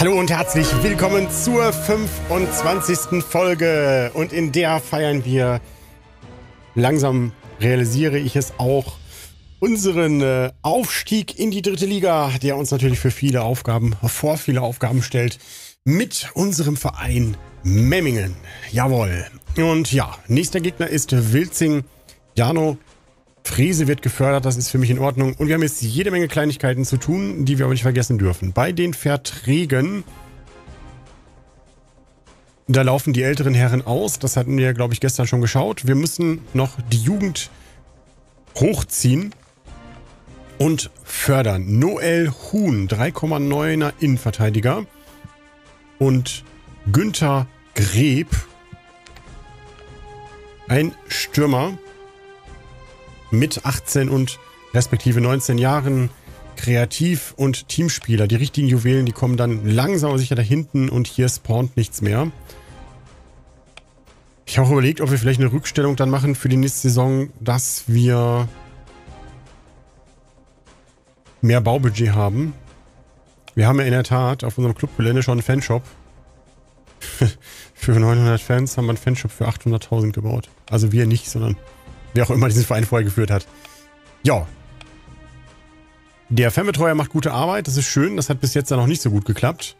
Hallo und herzlich willkommen zur 25. Folge. Und in der feiern wir, langsam realisiere ich es auch, unseren Aufstieg in die dritte Liga, der uns natürlich vor viele Aufgaben stellt, mit unserem Verein Memmingen. Jawohl. Und ja, nächster Gegner ist Wilzing. Jano Frese wird gefördert, das ist für mich in Ordnung. Und wir haben jetzt jede Menge Kleinigkeiten zu tun, die wir aber nicht vergessen dürfen. Bei den Verträgen, da laufen die älteren Herren aus. Das hatten wir, glaube ich, gestern schon geschaut. Wir müssen noch die Jugend hochziehen und fördern. Noel Huhn, 3,9er Innenverteidiger. Und Günther Greb, ein Stürmer mit 18 und respektive 19 Jahren, Kreativ- und Teamspieler. Die richtigen Juwelen, die kommen dann langsam aber sicher da hinten und hier spawnt nichts mehr. Ich habe auch überlegt, ob wir vielleicht eine Rückstellung dann machen für die nächste Saison, dass wir mehr Baubudget haben. Wir haben ja in der Tat auf unserem Clubgelände schon einen Fanshop. Für 900 Fans haben wir einen Fanshop für 800.000 gebaut. Also wir nicht, sondern wer auch immer diesen Verein vorher geführt hat. Ja. Der Fanbetreuer macht gute Arbeit. Das ist schön. Das hat bis jetzt dann noch nicht so gut geklappt.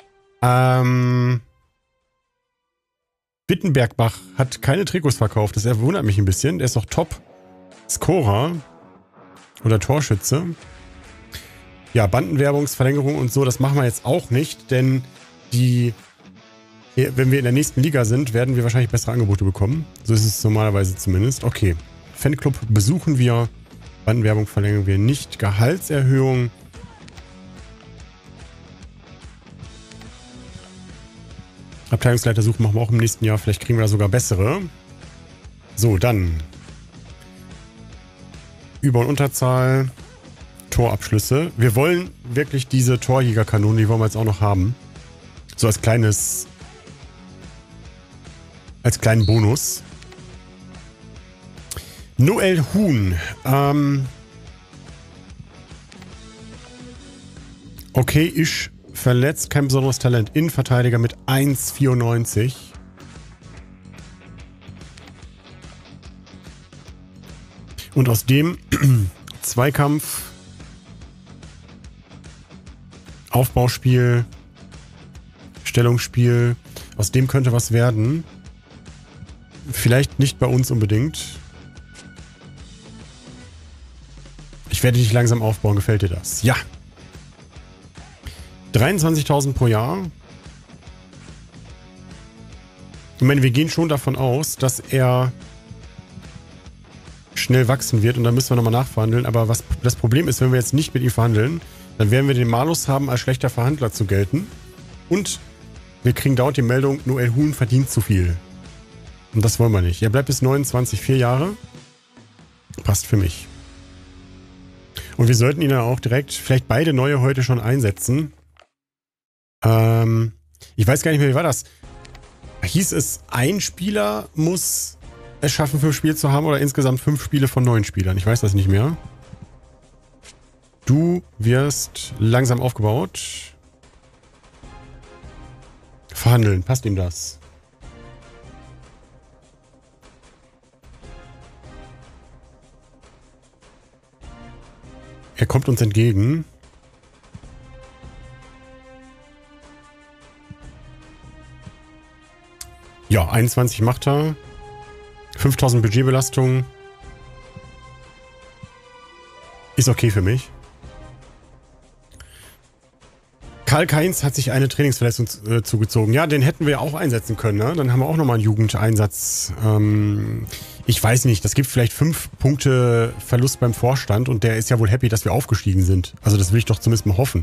Wittenbergbach hat keine Trikots verkauft. Das verwundert mich ein bisschen. Der ist doch Top-Scorer. Oder Torschütze. Ja, Bandenwerbungsverlängerung und so, das machen wir jetzt auch nicht. Denn wenn wir in der nächsten Liga sind, werden wir wahrscheinlich bessere Angebote bekommen. So ist es normalerweise zumindest. Okay. Fanclub besuchen wir. Bandenwerbung verlängern wir nicht. Gehaltserhöhung. Abteilungsleiter suchen machen wir auch im nächsten Jahr. Vielleicht kriegen wir da sogar bessere. So, dann. Über- und Unterzahl. Torabschlüsse. Wir wollen wirklich diese Torjägerkanone, die wollen wir jetzt auch noch haben. So als kleinen Bonus. Noel Huhn. Okay, ist verletzt. Kein besonderes Talent. Innenverteidiger mit 1,94. Und aus dem Zweikampf, Aufbauspiel, Stellungsspiel, aus dem könnte was werden. Vielleicht nicht bei uns unbedingt. Ich werde dich langsam aufbauen. Gefällt dir das? Ja. 23.000 pro Jahr. Ich meine, wir gehen schon davon aus, dass er schnell wachsen wird und dann müssen wir nochmal nachverhandeln. Aber was das Problem ist, wenn wir jetzt nicht mit ihm verhandeln, dann werden wir den Malus haben, als schlechter Verhandler zu gelten. Und wir kriegen dauernd die Meldung, Noel Huhn verdient zu viel. Und das wollen wir nicht. Er bleibt bis 29, 4 Jahre. Passt für mich. Und wir sollten ihn dann auch direkt, vielleicht beide neue heute schon einsetzen. Ich weiß gar nicht mehr, wie war das? Hieß es, ein Spieler muss es schaffen, 5 Spiele zu haben oder insgesamt 5 Spiele von 9 Spielern? Ich weiß das nicht mehr. Du wirst langsam aufgebaut. Verhandeln, passt ihm das? Er kommt uns entgegen. Ja, 21 macht er. 5.000 Budgetbelastung. Ist okay für mich. Karl Kainz hat sich eine Trainingsverletzung zugezogen. Ja, den hätten wir auch einsetzen können. Ne? Dann haben wir auch nochmal einen Jugendeinsatz. Ich weiß nicht, das gibt vielleicht 5 Punkte Verlust beim Vorstand und der ist ja wohl happy, dass wir aufgestiegen sind. Also das will ich doch zumindest mal hoffen.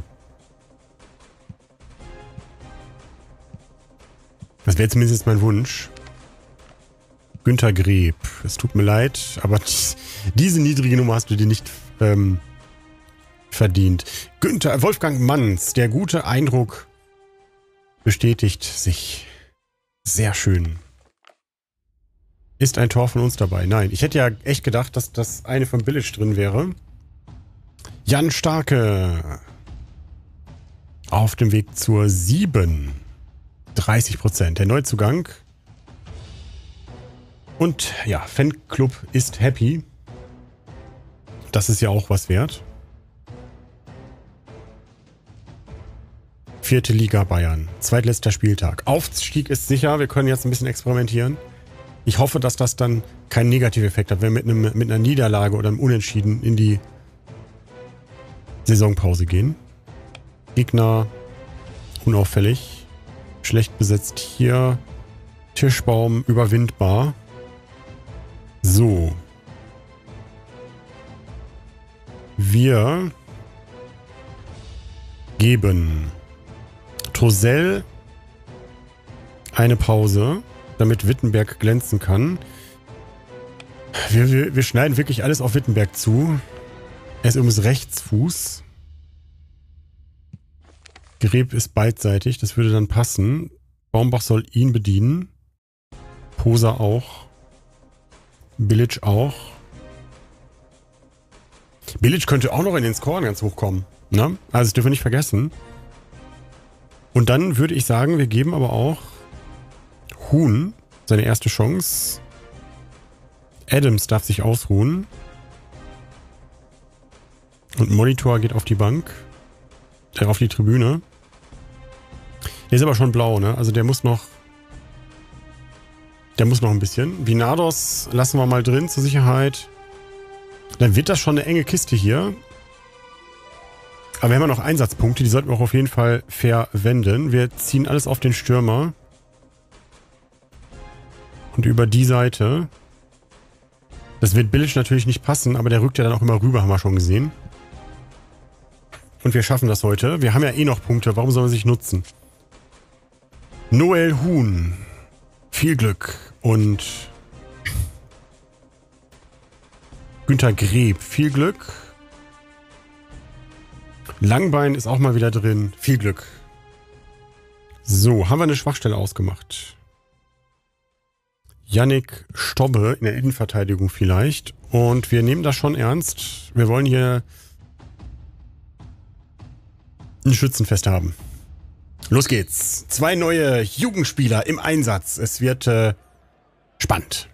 Das wäre zumindest mein Wunsch. Günther Greb. Es tut mir leid, aber diese niedrige Nummer hast du dir nicht verdient. Wolfgang Manns. Der gute Eindruck bestätigt sich. Sehr schön. Ist ein Tor von uns dabei? Nein. Ich hätte ja echt gedacht, dass das eine von Village drin wäre. Jan Starke. Auf dem Weg zur 7. 30%. Der Neuzugang. Und ja, Fanclub ist happy. Das ist ja auch was wert. 4. Liga Bayern. Zweitletzter Spieltag. Aufstieg ist sicher. Wir können jetzt ein bisschen experimentieren. Ich hoffe, dass das dann keinen Negativeffekt hat, wenn wir mit einer Niederlage oder einem Unentschieden in die Saisonpause gehen. Gegner unauffällig. Schlecht besetzt hier. Tischbaum überwindbar. So. Wir geben Tosell eine Pause, damit Wittenberg glänzen kann. Wir schneiden wirklich alles auf Wittenberg zu. Er ist übrigens Rechtsfuß. Greb ist beidseitig, das würde dann passen. Baumbach soll ihn bedienen. Posa auch. Bilic auch. Bilic könnte auch noch in den Scoren ganz hoch kommen. Ne? Also das dürfen wir nicht vergessen. Und dann würde ich sagen, wir geben aber auch Huhn seine erste Chance. Adams darf sich ausruhen. Und Monitor geht auf die Bank. Auf die Tribüne. Der ist aber schon blau, ne? Also der muss noch ein bisschen. Vinados lassen wir mal drin zur Sicherheit. Dann wird das schon eine enge Kiste hier. Aber wir haben ja noch Einsatzpunkte, die sollten wir auch auf jeden Fall verwenden. Wir ziehen alles auf den Stürmer. Und über die Seite. Das wird Bilic natürlich nicht passen, aber der rückt ja dann auch immer rüber, haben wir schon gesehen. Und wir schaffen das heute. Wir haben ja eh noch Punkte, warum sollen wir sich nutzen? Noel Huhn. Viel Glück. Und Günter Greb. Viel Glück. Langbein ist auch mal wieder drin. Viel Glück. So, haben wir eine Schwachstelle ausgemacht. Yannick Stobbe in der Innenverteidigung vielleicht. Und wir nehmen das schon ernst. Wir wollen hier ein Schützenfest haben. Los geht's. 2 neue Jugendspieler im Einsatz. Es wird spannend.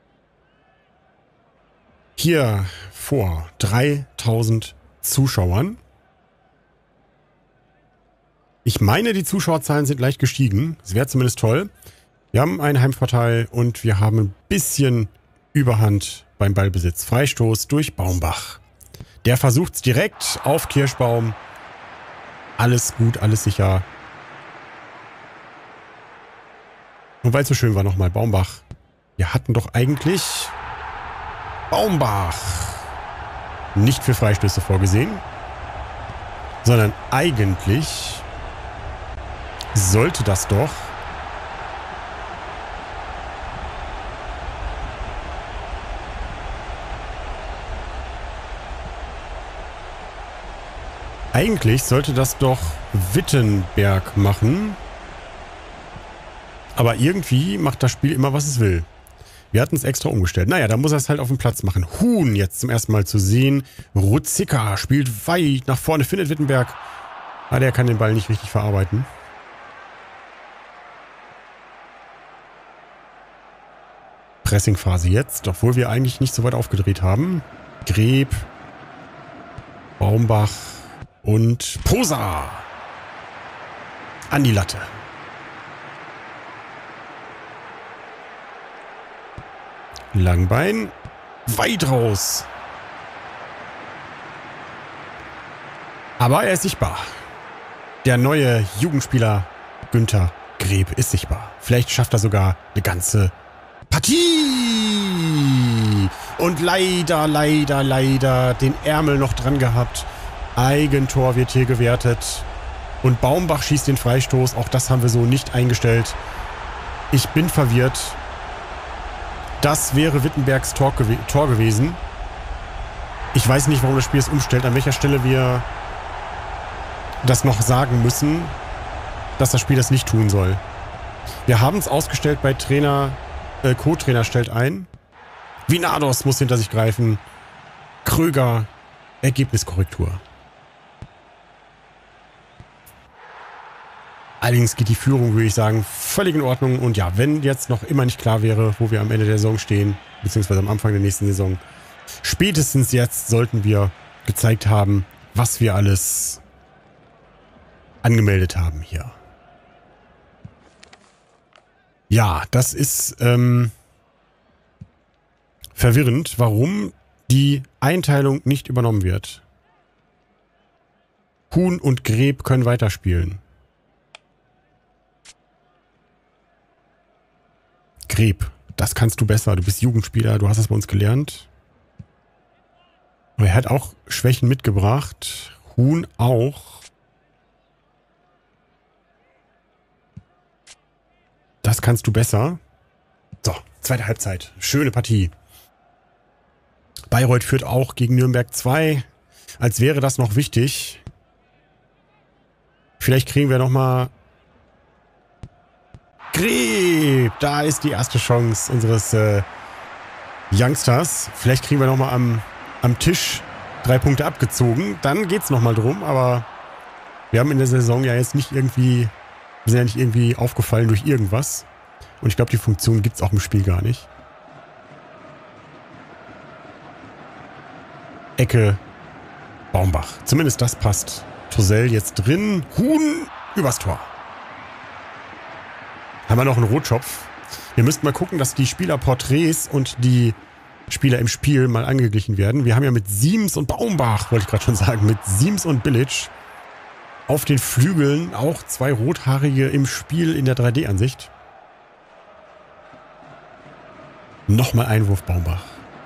Hier vor 3000 Zuschauern. Ich meine, die Zuschauerzahlen sind leicht gestiegen. Es wäre zumindest toll. Wir haben einen Heimvorteil und wir haben ein bisschen Überhand beim Ballbesitz. Freistoß durch Baumbach. Der versucht's direkt auf Kirschbaum. Alles gut, alles sicher. Und weil es so schön war nochmal, Baumbach. Wir hatten doch eigentlich Baumbach nicht für Freistöße vorgesehen, sondern eigentlich sollte das doch Wittenberg machen. Aber irgendwie macht das Spiel immer, was es will. Wir hatten es extra umgestellt. Naja, da muss er es halt auf dem Platz machen. Huhn jetzt zum ersten Mal zu sehen. Ruzicka spielt weit nach vorne, findet Wittenberg. Ah, der kann den Ball nicht richtig verarbeiten. Pressingphase jetzt, obwohl wir eigentlich nicht so weit aufgedreht haben. Greb, Baumbach und Posa an die Latte. Langbein, weit raus. Aber er ist sichtbar. Der neue Jugendspieler Günter Greb ist sichtbar. Vielleicht schafft er sogar eine ganze Partie. Und leider den Ärmel noch dran gehabt. Eigentor wird hier gewertet. Und Baumbach schießt den Freistoß. Auch das haben wir so nicht eingestellt. Ich bin verwirrt. Das wäre Wittenbergs Tor gewesen. Ich weiß nicht, warum das Spiel es umstellt. An welcher Stelle wir das noch sagen müssen, dass das Spiel das nicht tun soll. Wir haben es ausgestellt bei Trainer, Co-Trainer stellt ein. Vinados muss hinter sich greifen. Kröger, Ergebniskorrektur. Allerdings geht die Führung, würde ich sagen, völlig in Ordnung. Und ja, wenn jetzt noch immer nicht klar wäre, wo wir am Ende der Saison stehen, beziehungsweise am Anfang der nächsten Saison, spätestens jetzt sollten wir gezeigt haben, was wir alles angemeldet haben hier. Ja, das ist verwirrend, warum die Einteilung nicht übernommen wird. Huhn und Greb können weiterspielen. Greb, das kannst du besser. Du bist Jugendspieler, du hast es bei uns gelernt. Aber er hat auch Schwächen mitgebracht. Huhn auch. Das kannst du besser. So, zweite Halbzeit. Schöne Partie. Bayreuth führt auch gegen Nürnberg 2. Als wäre das noch wichtig. Vielleicht kriegen wir nochmal... Greb! Da ist die erste Chance unseres Youngsters. Vielleicht kriegen wir nochmal am Tisch 3 Punkte abgezogen. Dann geht's nochmal drum, aber wir haben in der Saison ja jetzt nicht irgendwie... Wir sind ja nicht irgendwie aufgefallen durch irgendwas. Und ich glaube, die Funktion gibt's auch im Spiel gar nicht. Ecke Baumbach. Zumindest das passt. Tosell jetzt drin. Huhn übers Tor. Haben wir noch einen Rotschopf. Wir müssten mal gucken, dass die Spielerporträts und die Spieler im Spiel mal angeglichen werden. Wir haben ja mit Siems und Baumbach, wollte ich gerade schon sagen, mit Siems und Bilic auf den Flügeln auch 2 Rothaarige im Spiel in der 3D-Ansicht. Nochmal Einwurf Baumbach.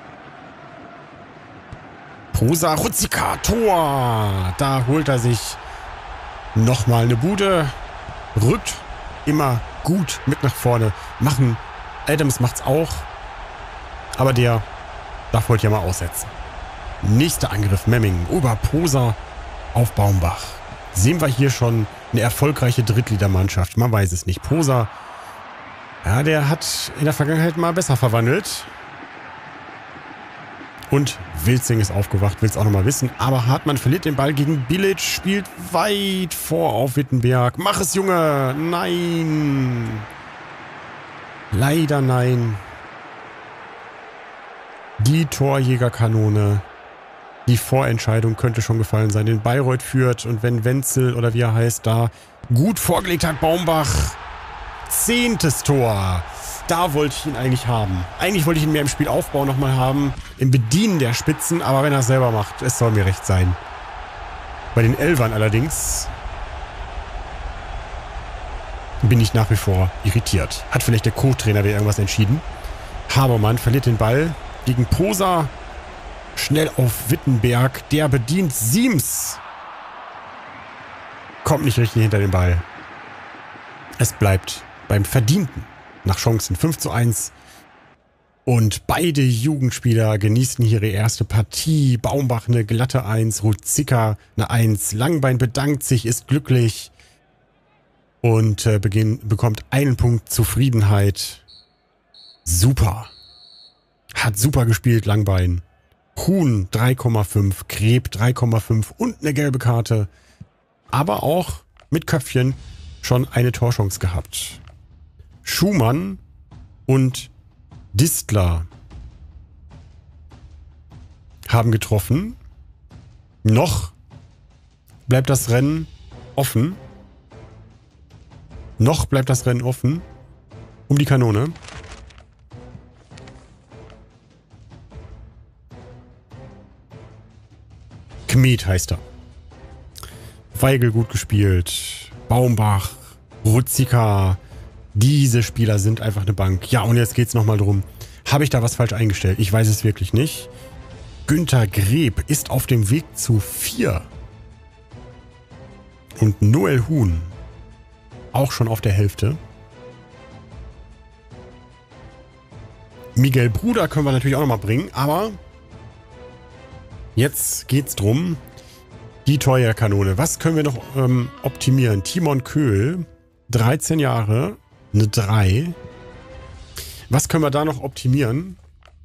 Posa, Rutzika, Tor. Da holt er sich nochmal eine Bude. Rückt immer gut mit nach vorne. Adams macht's auch. Aber der darf heute ja mal aussetzen. Nächster Angriff, Memming. Über Posa auf Baumbach. Sehen wir hier schon eine erfolgreiche Drittligamannschaft. Man weiß es nicht. Posa, ja, der hat in der Vergangenheit mal besser verwandelt. Und Wilzing ist aufgewacht, will es auch nochmal wissen. Aber Hartmann verliert den Ball gegen Bilic, spielt weit vor auf Wittenberg. Mach es, Junge! Nein! Leider nein. Die Torjägerkanone. Die Vorentscheidung könnte schon gefallen sein. Den Bayreuth führt und wenn Wenzel oder wie er heißt, da gut vorgelegt hat, Baumbach. 10. Tor. Da wollte ich ihn eigentlich haben. Eigentlich wollte ich ihn mehr im Spielaufbau nochmal haben. Im Bedienen der Spitzen. Aber wenn er es selber macht, es soll mir recht sein. Bei den Elfern allerdings bin ich nach wie vor irritiert. Hat vielleicht der Co-Trainer wieder irgendwas entschieden. Habermann verliert den Ball gegen Posa. Schnell auf Wittenberg. Der bedient Siems. Kommt nicht richtig hinter den Ball. Es bleibt beim Verdienten. Nach Chancen 5:1. Und beide Jugendspieler genießen ihre erste Partie. Baumbach eine glatte 1, Rutzika eine 1. Langbein bedankt sich, ist glücklich. Und bekommt einen Punkt Zufriedenheit. Super. Hat super gespielt, Langbein. Huhn 3,5, Greb 3,5 und eine gelbe Karte. Aber auch mit Köpfchen schon eine Torchance gehabt. Schumann und Distler haben getroffen. Noch bleibt das Rennen offen. Noch bleibt das Rennen offen um die Kanone. Kmet heißt er. Weigel gut gespielt. Baumbach, Rutzika. Diese Spieler sind einfach eine Bank. Ja, und jetzt geht's nochmal drum. Habe ich da was falsch eingestellt? Ich weiß es wirklich nicht. Günther Greb ist auf dem Weg zu 4. Und Noel Huhn auch schon auf der Hälfte. Miguel Bruder können wir natürlich auch nochmal bringen, aber jetzt geht's drum. Die Torjägerkanone. Was können wir noch optimieren? Timon Köhl, 13 Jahre, eine 3. Was können wir da noch optimieren,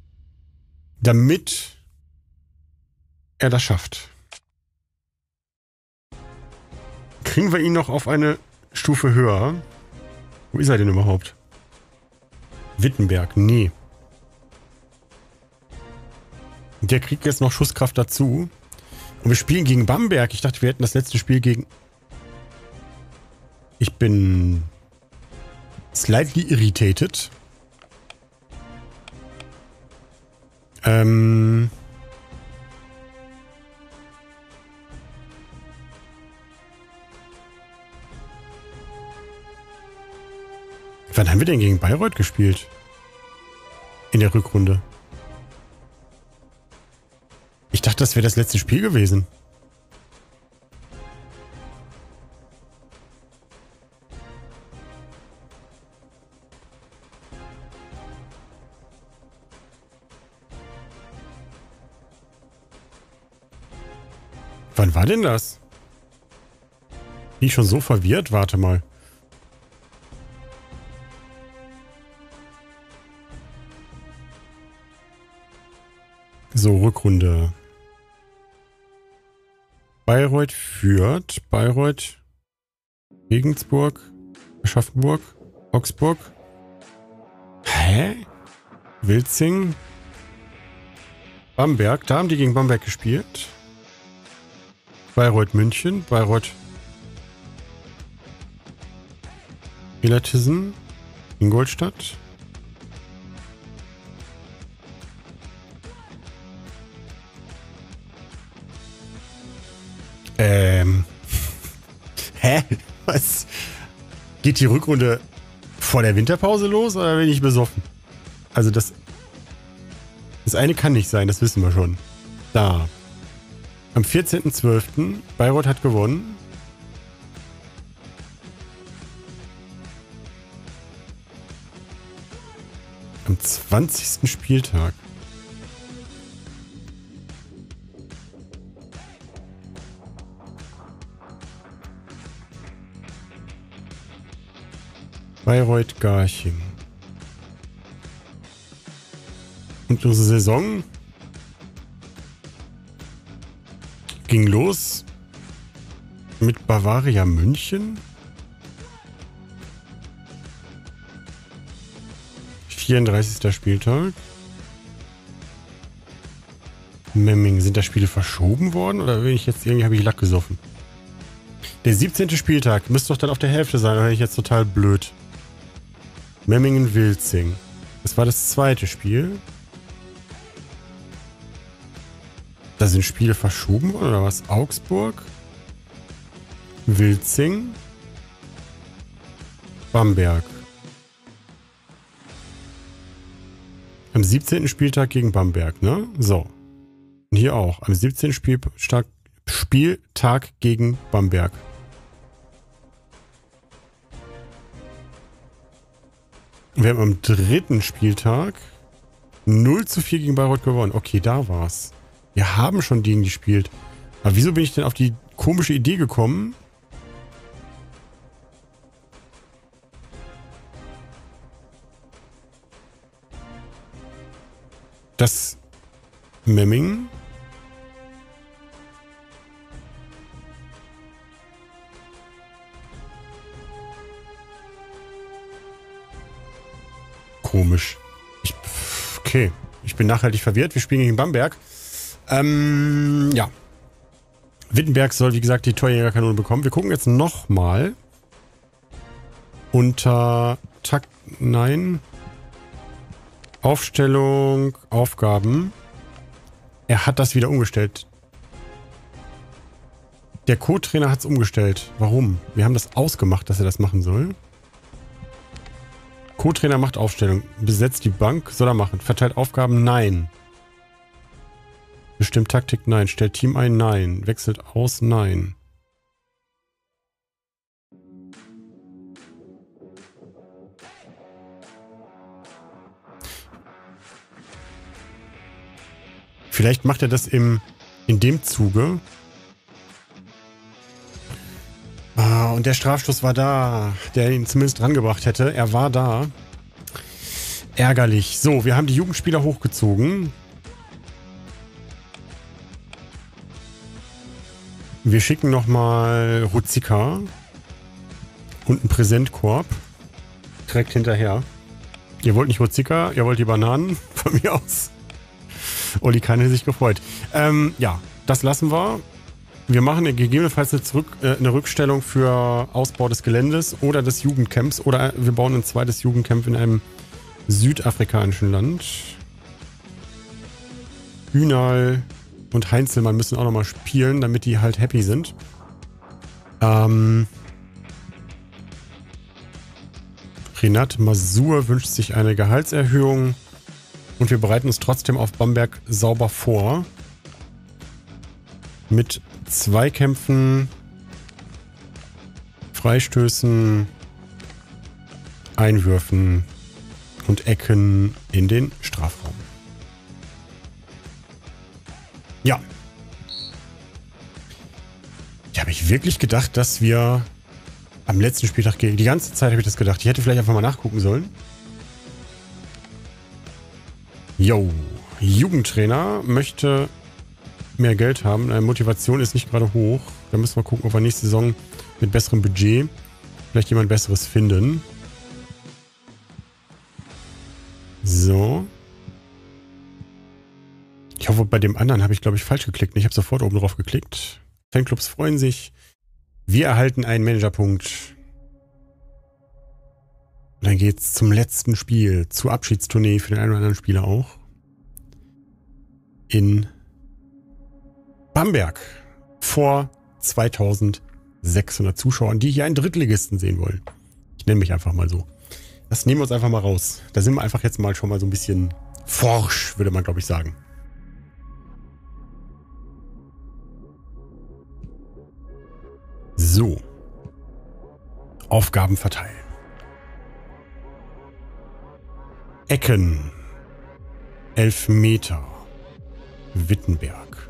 damit er das schafft? Kriegen wir ihn noch auf eine Stufe höher. Wo ist er denn überhaupt? Wittenberg, nee. Der kriegt jetzt noch Schusskraft dazu. Und wir spielen gegen Bamberg. Ich dachte, wir hätten das letzte Spiel gegen... Ich bin... slightly irritated. Wann haben wir denn gegen Bayreuth gespielt? In der Rückrunde. Ich dachte, das wäre das letzte Spiel gewesen. Wann war denn das? Bin ich schon so verwirrt? Warte mal. So, Rückrunde. Bayreuth führt. Bayreuth. Regensburg. Aschaffenburg. Augsburg. Hä? Wilzing. Bamberg. Da haben die gegen Bamberg gespielt. Bayreuth München. Bayreuth Illertissen. Ingolstadt. Hä? Was? Geht die Rückrunde vor der Winterpause los oder bin ich besoffen? Also das eine kann nicht sein, das wissen wir schon. Da. Am 14.12. Bayreuth hat gewonnen. Am 20. Spieltag. Bayreuth-Garching. Und unsere Saison ging los mit Bavaria München. 34. Spieltag. Memmingen. Sind da Spiele verschoben worden oder bin ich jetzt irgendwie, habe ich Lack gesoffen? Der 17. Spieltag müsste doch dann auf der Hälfte sein, oder bin ich jetzt total blöd? Memmingen-Wilzing. Das war das zweite Spiel. Da sind Spiele verschoben worden, oder was? Augsburg. Wilzing. Bamberg. Am 17. Spieltag gegen Bamberg, ne? So. Und hier auch. Am 17. Spieltag gegen Bamberg. Wir haben am 3. Spieltag 0:4 gegen Bayreuth gewonnen. Okay, da war's. Wir haben schon gegen die gespielt. Aber wieso bin ich denn auf die komische Idee gekommen? Dass Memmingen komisch. Okay. Ich bin nachhaltig verwirrt. Wir spielen gegen Bamberg. Ja. Wittenberg soll, wie gesagt, die Torjägerkanone bekommen. Wir gucken jetzt nochmal. Unter Takt. Nein. Aufstellung. Aufgaben. Er hat das wieder umgestellt. Der Co-Trainer hat es umgestellt. Warum? Wir haben das ausgemacht, dass er das machen soll. Co-Trainer macht Aufstellung. Besetzt die Bank. Soll er machen. Verteilt Aufgaben. Nein. Bestimmt Taktik. Nein. Stellt Team ein. Nein. Wechselt aus. Nein. Vielleicht macht er das in dem Zuge. Und der Strafstoß war da, der ihn zumindest drangebracht hätte. Er war da. Ärgerlich. So, wir haben die Jugendspieler hochgezogen. Wir schicken nochmal Ruzika Und ein Präsentkorb. Direkt hinterher. Ihr wollt nicht Ruzika, ihr wollt die Bananen. Von mir aus. Oli Kahn hat sich gefreut. Ja, das lassen wir. Wir machen gegebenenfalls eine Rückstellung für Ausbau des Geländes oder des Jugendcamps. Oder wir bauen ein zweites Jugendcamp in einem südafrikanischen Land. Hünal und Heinzelmann müssen auch nochmal spielen, damit die halt happy sind. Renat Masur wünscht sich eine Gehaltserhöhung. Und wir bereiten uns trotzdem auf Bamberg sauber vor. Mit Zweikämpfen, Freistößen, Einwürfen und Ecken in den Strafraum. Ja. Ich habe wirklich gedacht, dass wir am letzten Spieltag gegen... Die ganze Zeit habe ich das gedacht. Ich hätte vielleicht einfach mal nachgucken sollen. Jo. Jugendtrainer möchte mehr Geld haben. Motivation ist nicht gerade hoch. Da müssen wir gucken, ob wir nächste Saison mit besserem Budget vielleicht jemand Besseres finden. So. Ich hoffe, bei dem anderen habe ich, glaube ich, falsch geklickt. Ich habe sofort oben drauf geklickt. Fanclubs freuen sich. Wir erhalten einen Managerpunkt. Und dann geht's zum letzten Spiel. Zur Abschiedstournee für den einen oder anderen Spieler auch. In Bamberg. Vor 2600 Zuschauern, die hier einen Drittligisten sehen wollen. Ich nenne mich einfach mal so. Das nehmen wir uns einfach mal raus. Da sind wir einfach jetzt mal schon mal so ein bisschen forsch, würde man, glaube ich, sagen. So. Aufgaben verteilen. Ecken. Elfmeter. Wittenberg.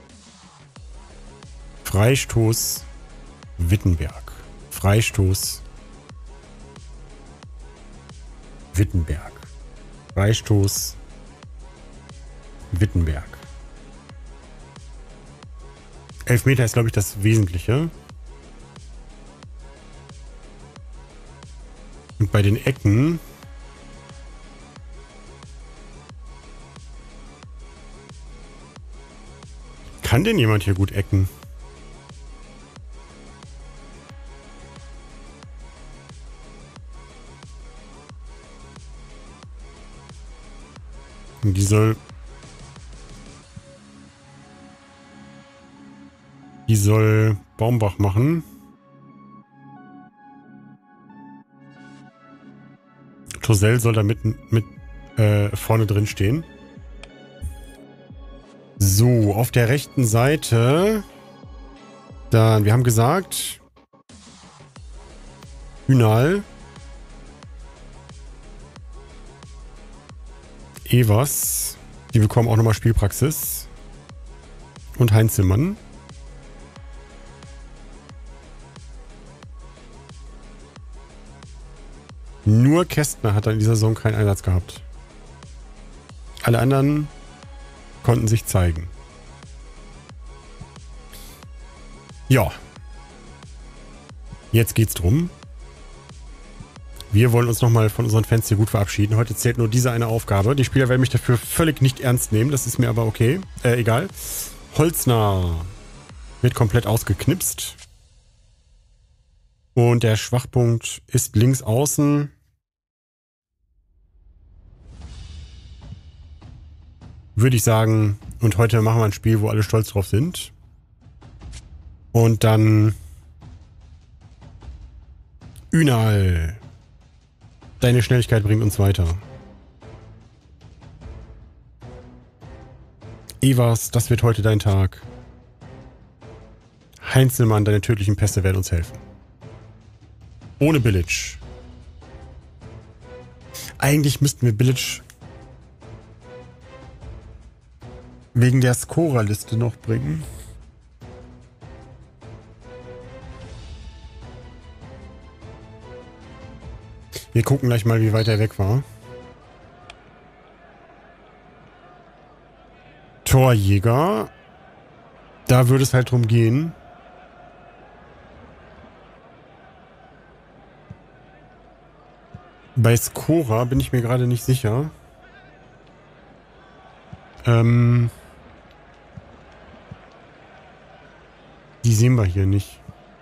Freistoß. Wittenberg. Freistoß. Wittenberg. Freistoß. Wittenberg. Elfmeter ist, glaube ich, das Wesentliche. Und bei den Ecken kann denn jemand hier gut ecken? Und die soll Baumbach machen. Tosell soll da mit vorne drin stehen. So, auf der rechten Seite. Dann, wir haben gesagt, Hünal, Evers, die bekommen auch nochmal Spielpraxis. Und Heinzelmann. Nur Kästner hat in dieser Saison keinen Einsatz gehabt. Alle anderen konnten sich zeigen. Ja. Jetzt geht's drum. Wir wollen uns nochmal von unseren Fans hier gut verabschieden. Heute zählt nur diese eine Aufgabe. Die Spieler werden mich dafür völlig nicht ernst nehmen. Das ist mir aber okay. Egal. Holzner wird komplett ausgeknipst. Und der Schwachpunkt ist links außen. Würde ich sagen. Und heute machen wir ein Spiel, wo alle stolz drauf sind. Und dann Ünal. Deine Schnelligkeit bringt uns weiter. Evers, das wird heute dein Tag. Heinzelmann, deine tödlichen Pässe werden uns helfen. Ohne Bilic. Eigentlich müssten wir Bilic wegen der Scorerliste noch bringen. Wir gucken gleich mal, wie weit er weg war. Torjäger. Da würde es halt drum gehen. Bei Skora bin ich mir gerade nicht sicher. Die sehen wir hier nicht.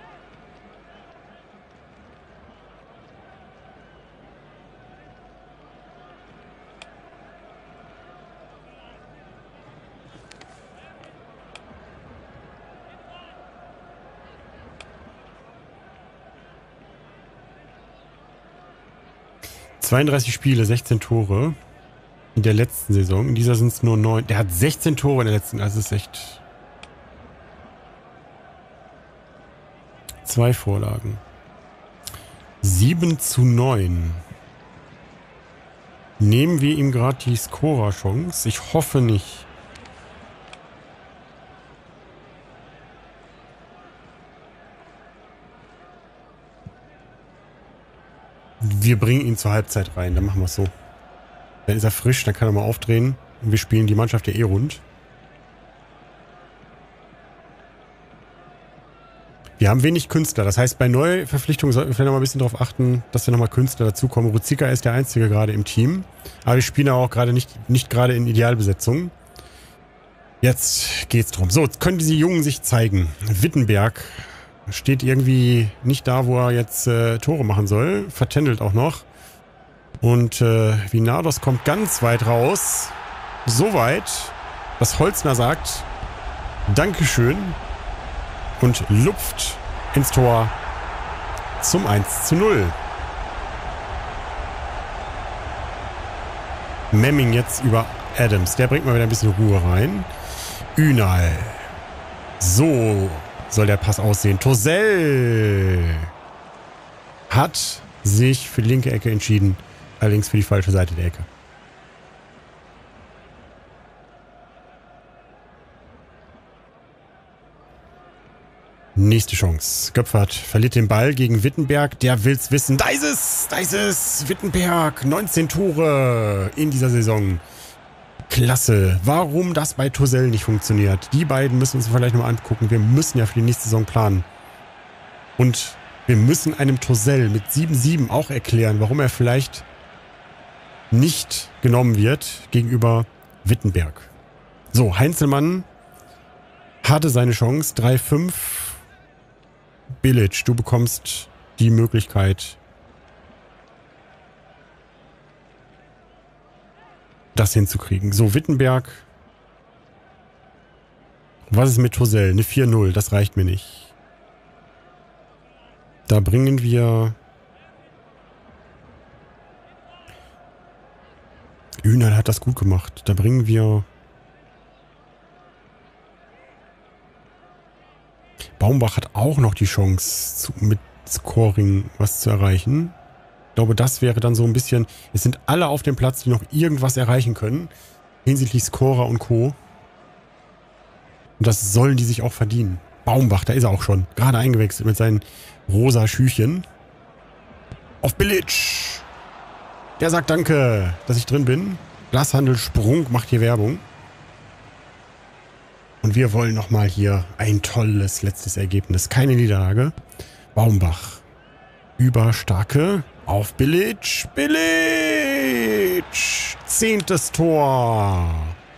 ...32 Spiele, 16 Tore... ...in der letzten Saison. In dieser sind es nur 9... ...der hat 16 Tore in der letzten... ...das ist echt... 2 Vorlagen. 7:9. Nehmen wir ihm gerade die Scorer-Chance? Ich hoffe nicht. Wir bringen ihn zur Halbzeit rein, dann machen wir es so. Dann ist er frisch, dann kann er mal aufdrehen. Und wir spielen die Mannschaft ja eh rund. Wir haben wenig Künstler. Das heißt, bei Neuverpflichtungen sollten wir vielleicht noch mal ein bisschen darauf achten, dass wir nochmal Künstler dazukommen. Ruzicka ist der Einzige gerade im Team. Aber wir spielen auch gerade nicht gerade in Idealbesetzung. Jetzt geht's drum. So, jetzt können diese Jungen sich zeigen. Wittenberg steht irgendwie nicht da, wo er jetzt Tore machen soll. Vertändelt auch noch. Und Vinados kommt ganz weit raus. So weit, dass Holzner sagt, Dankeschön. Und lupft ins Tor zum 1:0. Memming jetzt über Adams. Der bringt mal wieder ein bisschen Ruhe rein. Ünal. So soll der Pass aussehen. Tosell hat sich für die linke Ecke entschieden. Allerdings für die falsche Seite der Ecke. Nächste Chance. Göpfert verliert den Ball gegen Wittenberg. Der will's wissen. Da ist es! Da ist es! Wittenberg. 19 Tore in dieser Saison. Klasse. Warum das bei Tosell nicht funktioniert? Die beiden müssen wir uns vielleicht noch mal angucken. Wir müssen ja für die nächste Saison planen. Und wir müssen einem Tosell mit 7:7 auch erklären, warum er vielleicht nicht genommen wird gegenüber Wittenberg. So, Heinzelmann hatte seine Chance. 3:5. Bilic, du bekommst die Möglichkeit, das hinzukriegen. So, Wittenberg. Was ist mit Tosell? Eine 4:0, das reicht mir nicht. Da bringen wir... Ünal hat das gut gemacht. Da bringen wir... Baumbach hat auch noch die Chance, mit Scoring was zu erreichen. Ich glaube, das wäre dann so ein bisschen... Es sind alle auf dem Platz, die noch irgendwas erreichen können. Hinsichtlich Scorer und Co. Und das sollen die sich auch verdienen. Baumbach, da ist er auch schon. Gerade eingewechselt mit seinen rosa Schüchen. Auf Bilic. Der sagt danke, dass ich drin bin. Glashandel Sprung macht hier Werbung. Und wir wollen nochmal hier ein tolles letztes Ergebnis. Keine Niederlage. Baumbach. Über Starke. Auf Bilic. Bilic. 10. Tor.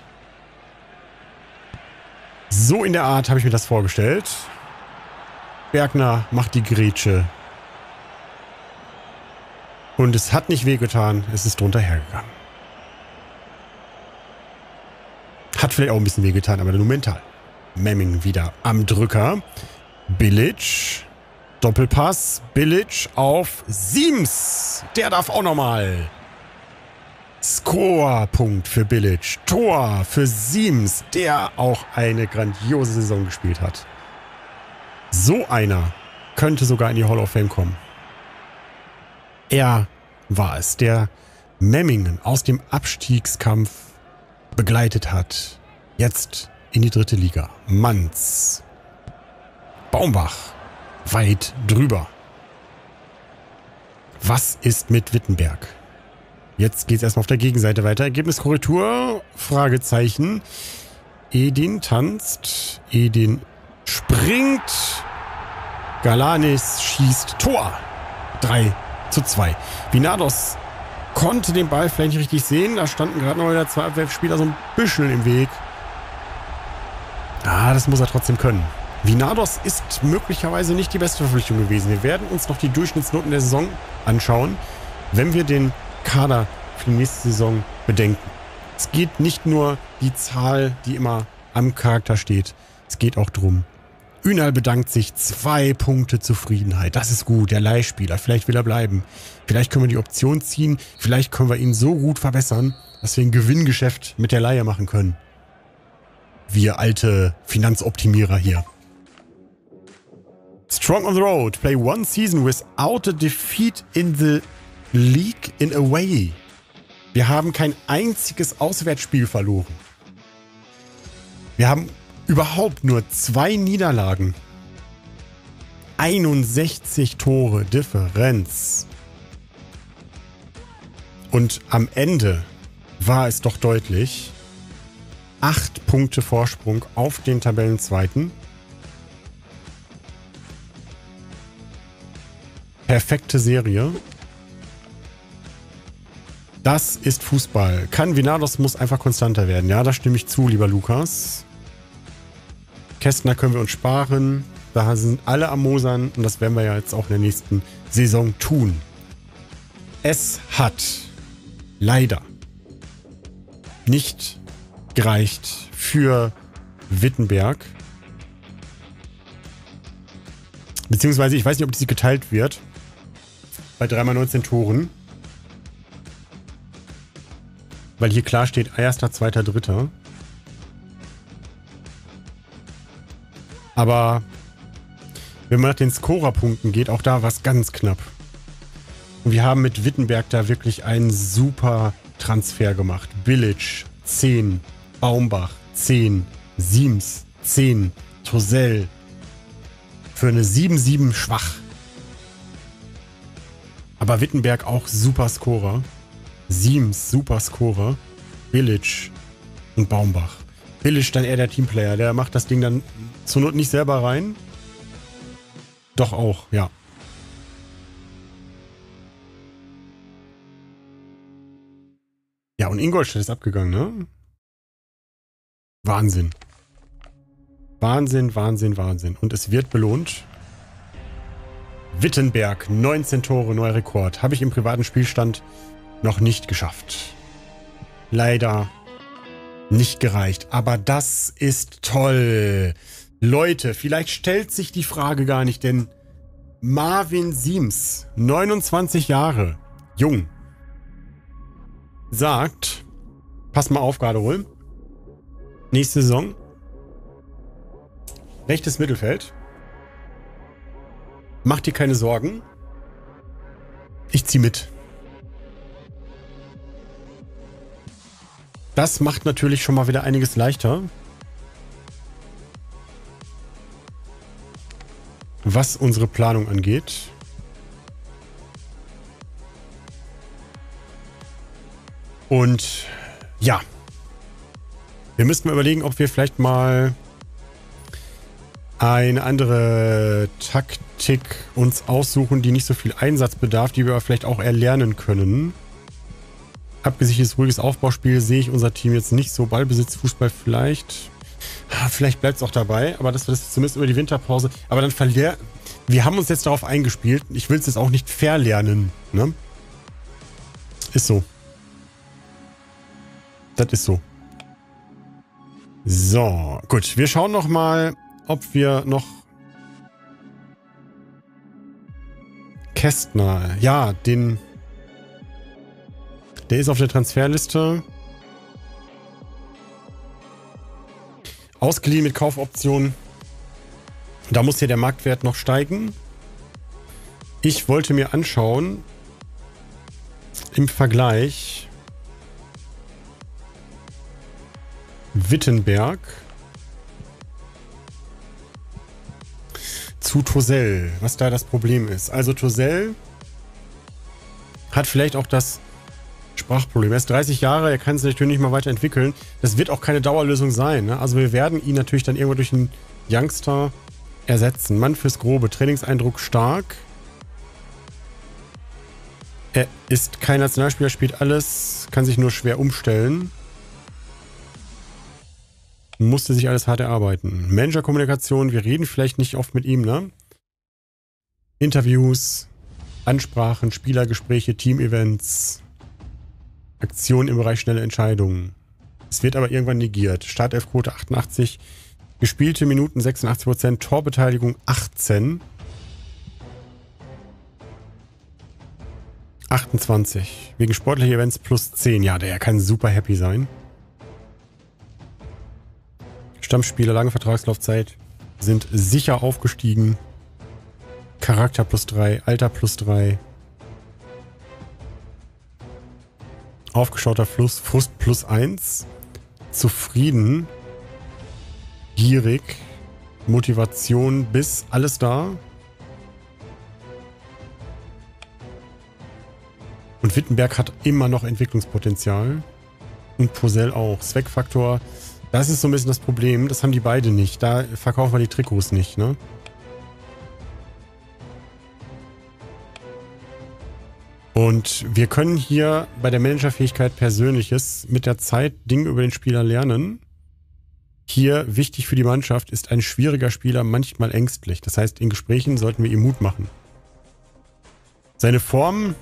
So in der Art habe ich mir das vorgestellt. Bergner macht die Grätsche. Und es hat nicht wehgetan. Es ist drunter hergegangen. Hat vielleicht auch ein bisschen wehgetan, aber nur mental. Memming wieder am Drücker. Bilic. Doppelpass. Bilic auf Siems. Der darf auch nochmal. Score-Punkt für Bilic. Tor für Siems, der auch eine grandiose Saison gespielt hat. So einer könnte sogar in die Hall of Fame kommen. Er war es, der Memmingen aus dem Abstiegskampf begleitet hat. Jetzt in die 3. Liga. Manz. Baumbach. Weit drüber. Was ist mit Wittenberg? Jetzt geht es erstmal auf der Gegenseite weiter. Ergebniskorrektur. Fragezeichen. Edin tanzt. Edin springt. Galanis schießt Tor. 3:2. Vinados konnte den Ball vielleicht nicht richtig sehen. Da standen gerade noch wieder 2 Abwehrspieler so ein bisschen im Weg. Ah, das muss er trotzdem können. Venados ist möglicherweise nicht die beste Verpflichtung gewesen. Wir werden uns noch die Durchschnittsnoten der Saison anschauen, wenn wir den Kader für die nächste Saison bedenken. Es geht nicht nur die Zahl, die immer am Charakter steht. Es geht auch drum. Ünal bedankt sich, 2 Punkte Zufriedenheit. Das ist gut, der Leihspieler. Vielleicht will er bleiben. Vielleicht können wir die Option ziehen. Vielleicht können wir ihn so gut verbessern, dass wir ein Gewinngeschäft mit der Leihe machen können. Wir alte Finanzoptimierer hier. Strong on the road. Play 1 season without a defeat in the league in a way. Wir haben kein einziges Auswärtsspiel verloren. Wir haben überhaupt nur 2 Niederlagen. 61 Tore Differenz. Und am Ende war es doch deutlich. 8 Punkte Vorsprung auf den Tabellenzweiten. Perfekte Serie. Das ist Fußball. Venados muss einfach konstanter werden. Ja, da stimme ich zu, lieber Lukas. Kästner können wir uns sparen. Da sind alle am Mosern und das werden wir ja jetzt auch in der nächsten Saison tun. Es hat leider nicht gereicht für Wittenberg. Beziehungsweise, ich weiß nicht, ob diese geteilt wird. Bei 3x19 Toren. Weil hier klar steht 1., 2., 3. Aber wenn man nach den Scorerpunkten geht, auch da war es ganz knapp. Und wir haben mit Wittenberg da wirklich einen super Transfer gemacht. Bilic 10, Baumbach 10, Siems 10, Tosell für eine 7-7 schwach. Aber Wittenberg auch super Scorer. Siems super Scorer. Bilic und Baumbach. Bilic dann eher der Teamplayer. Der macht das Ding dann zur Not nicht selber rein. Doch auch, ja. Ja, und Ingolstadt ist abgegangen, ne? Wahnsinn. Wahnsinn, Wahnsinn, Wahnsinn. Und es wird belohnt. Wittenberg, 19 Tore, neuer Rekord. Habe ich im privaten Spielstand noch nicht geschafft. Leider nicht gereicht. Aber das ist toll. Leute, vielleicht stellt sich die Frage gar nicht, denn Marvin Siems, 29 Jahre, jung, sagt, pass mal auf, Garderol, nächste Saison, rechtes Mittelfeld, mach dir keine Sorgen, ich zieh mit. Das macht natürlich schon mal wieder einiges leichter. Was unsere Planung angeht. Und ja, wir müssten mal überlegen, ob wir vielleicht mal eine andere Taktik uns aussuchen, die nicht so viel Einsatz bedarf, die wir aber vielleicht auch erlernen können. Abgesichertes, ruhiges Aufbauspiel sehe ich unser Team jetzt nicht so. Ballbesitz, Fußball vielleicht. Vielleicht bleibt es auch dabei, aber das wird zumindest über die Winterpause. Aber dann verlieren. Wir haben uns jetzt darauf eingespielt. Ich will es jetzt auch nicht verlernen. Ne? Ist so. Das ist so. So, gut. Wir schauen noch mal, ob wir noch Kästner. Ja, den. Der ist auf der Transferliste. Ausgeliehen mit Kaufoption. Da muss hier der Marktwert noch steigen. Ich wollte mir anschauen, im Vergleich Wittenberg zu Tosell, was da das Problem ist. Also Tosell hat vielleicht auch das Sprachproblem. Er ist 30 Jahre, er kann sich natürlich nicht mal weiterentwickeln. Das wird auch keine Dauerlösung sein. Ne? Also wir werden ihn natürlich dann irgendwo durch einen Youngster ersetzen. Mann fürs Grobe, Trainingseindruck stark. Er ist kein Nationalspieler, spielt alles, kann sich nur schwer umstellen. Musste sich alles hart erarbeiten. Managerkommunikation, wir reden vielleicht nicht oft mit ihm, ne? Interviews, Ansprachen, Spielergespräche, Team-Events, Aktionen im Bereich schnelle Entscheidungen. Es wird aber irgendwann negiert. Startelfquote 88, gespielte Minuten 86%, Torbeteiligung 18. 28. Wegen sportlicher Events plus 10. Ja, der kann super happy sein. Stammspieler, lange Vertragslaufzeit, sind sicher aufgestiegen. Charakter plus 3, Alter plus 3. Aufgeschauter Frust plus 1. Zufrieden. Gierig. Motivation bis alles da. Und Wittenberg hat immer noch Entwicklungspotenzial. Und Posell auch. Zweckfaktor, das ist so ein bisschen das Problem. Das haben die beide nicht. Da verkaufen wir die Trikots nicht, ne? Und wir können hier bei der Managerfähigkeit Persönliches mit der Zeit Dinge über den Spieler lernen. Hier wichtig für die Mannschaft ist ein schwieriger Spieler manchmal ängstlich. Das heißt, in Gesprächen sollten wir ihm Mut machen. Seine Form...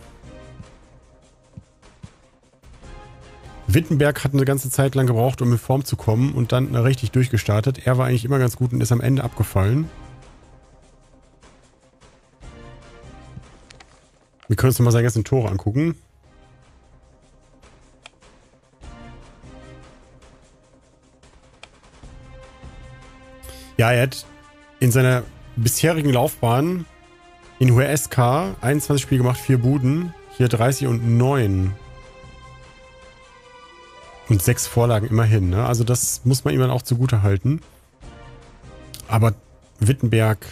Wittenberg hat eine ganze Zeit lang gebraucht, um in Form zu kommen und dann richtig durchgestartet. Er war eigentlich immer ganz gut und ist am Ende abgefallen. Wir können uns nochmal seine ganzen Tore angucken. Ja, er hat in seiner bisherigen Laufbahn in Huesca 21 Spiele gemacht, 4 Buden. Hier 30 und 9. Und 6 Vorlagen immerhin, ne? Also das muss man ihm dann auch zugute halten. Aber Wittenberg,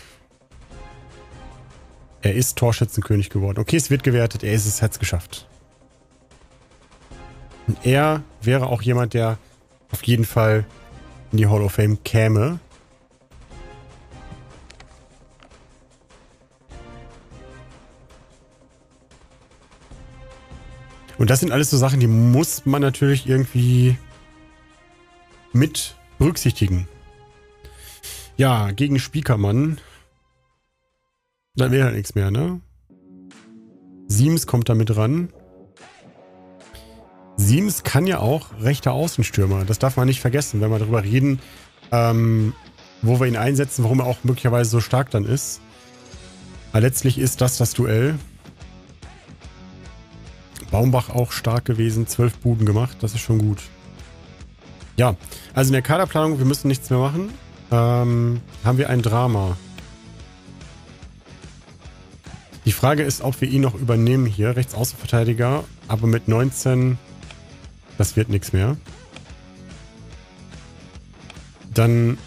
er ist Torschützenkönig geworden. Okay, es wird gewertet, es hat es geschafft. Und er wäre auch jemand, der auf jeden Fall in die Hall of Fame käme. Und das sind alles so Sachen, die muss man natürlich irgendwie mit berücksichtigen. Ja, gegen Spiekermann. Da wäre halt nichts mehr, ne? Siems kommt da mit ran. Siems kann ja auch rechter Außenstürmer. Das darf man nicht vergessen, wenn wir darüber reden, wo wir ihn einsetzen, warum er auch möglicherweise so stark dann ist. Aber letztlich ist das Duell. Baumbach auch stark gewesen, 12 Buden gemacht, das ist schon gut. Ja, also in der Kaderplanung, wir müssen nichts mehr machen. Haben wir ein Drama. Die Frage ist, ob wir ihn noch übernehmen hier, Rechtsaußenverteidiger, aber mit 19, das wird nichts mehr. Dann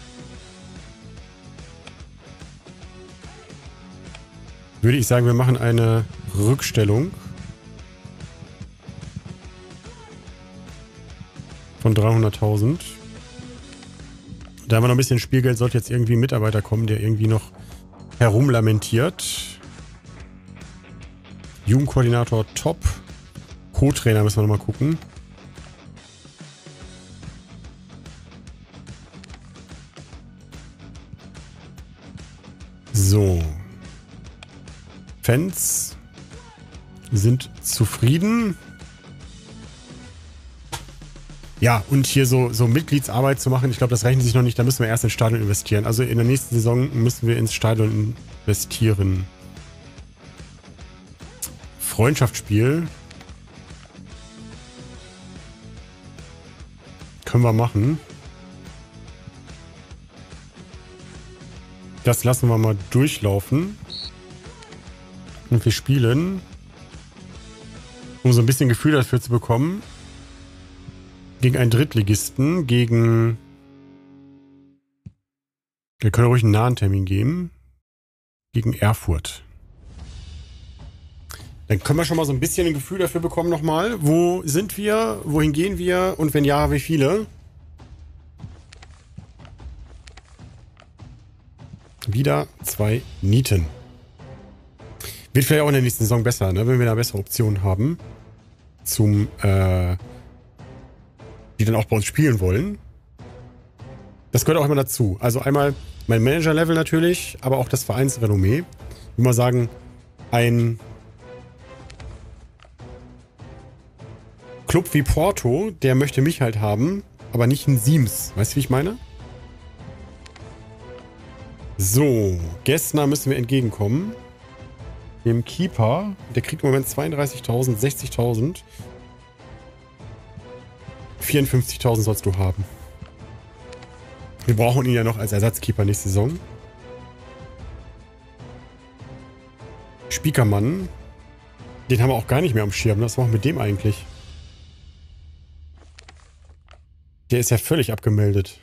würde ich sagen, wir machen eine Rückstellung von 300.000. Da haben wir noch ein bisschen Spielgeld, sollte jetzt irgendwie ein Mitarbeiter kommen, der irgendwie noch herumlamentiert. Jugendkoordinator top. Co-Trainer müssen wir nochmal gucken. So. Fans sind zufrieden. Ja, und hier so Mitgliedsarbeit zu machen, ich glaube, das rechnet sich noch nicht. Da müssen wir erst ins Stadion investieren. Also in der nächsten Saison müssen wir ins Stadion investieren. Freundschaftsspiel. Können wir machen. Das lassen wir mal durchlaufen. Und wir spielen, um so ein bisschen Gefühl dafür zu bekommen, gegen einen Drittligisten, gegen... Wir können ruhig einen nahen Termin geben. Gegen Erfurt. Dann können wir schon mal so ein bisschen ein Gefühl dafür bekommen nochmal. Wo sind wir? Wohin gehen wir? Und wenn ja, wie viele? Wieder 2 Nieten. Wird vielleicht auch in der nächsten Saison besser, ne? Wenn wir da bessere Optionen haben. Die dann auch bei uns spielen wollen. Das gehört auch immer dazu. Also einmal mein Manager-Level natürlich, aber auch das Vereinsrenommee. Ich will mal sagen, ein Club wie Porto, der möchte mich halt haben, aber nicht ein Siems. Weißt du, wie ich meine? So, Gessner müssen wir entgegenkommen. Dem Keeper, der kriegt im Moment 32.000, 60.000. 54.000 sollst du haben. Wir brauchen ihn ja noch als Ersatzkeeper nächste Saison. Spiekermann. Den haben wir auch gar nicht mehr am Schirm. Was machen wir mit dem eigentlich? Der ist ja völlig abgemeldet.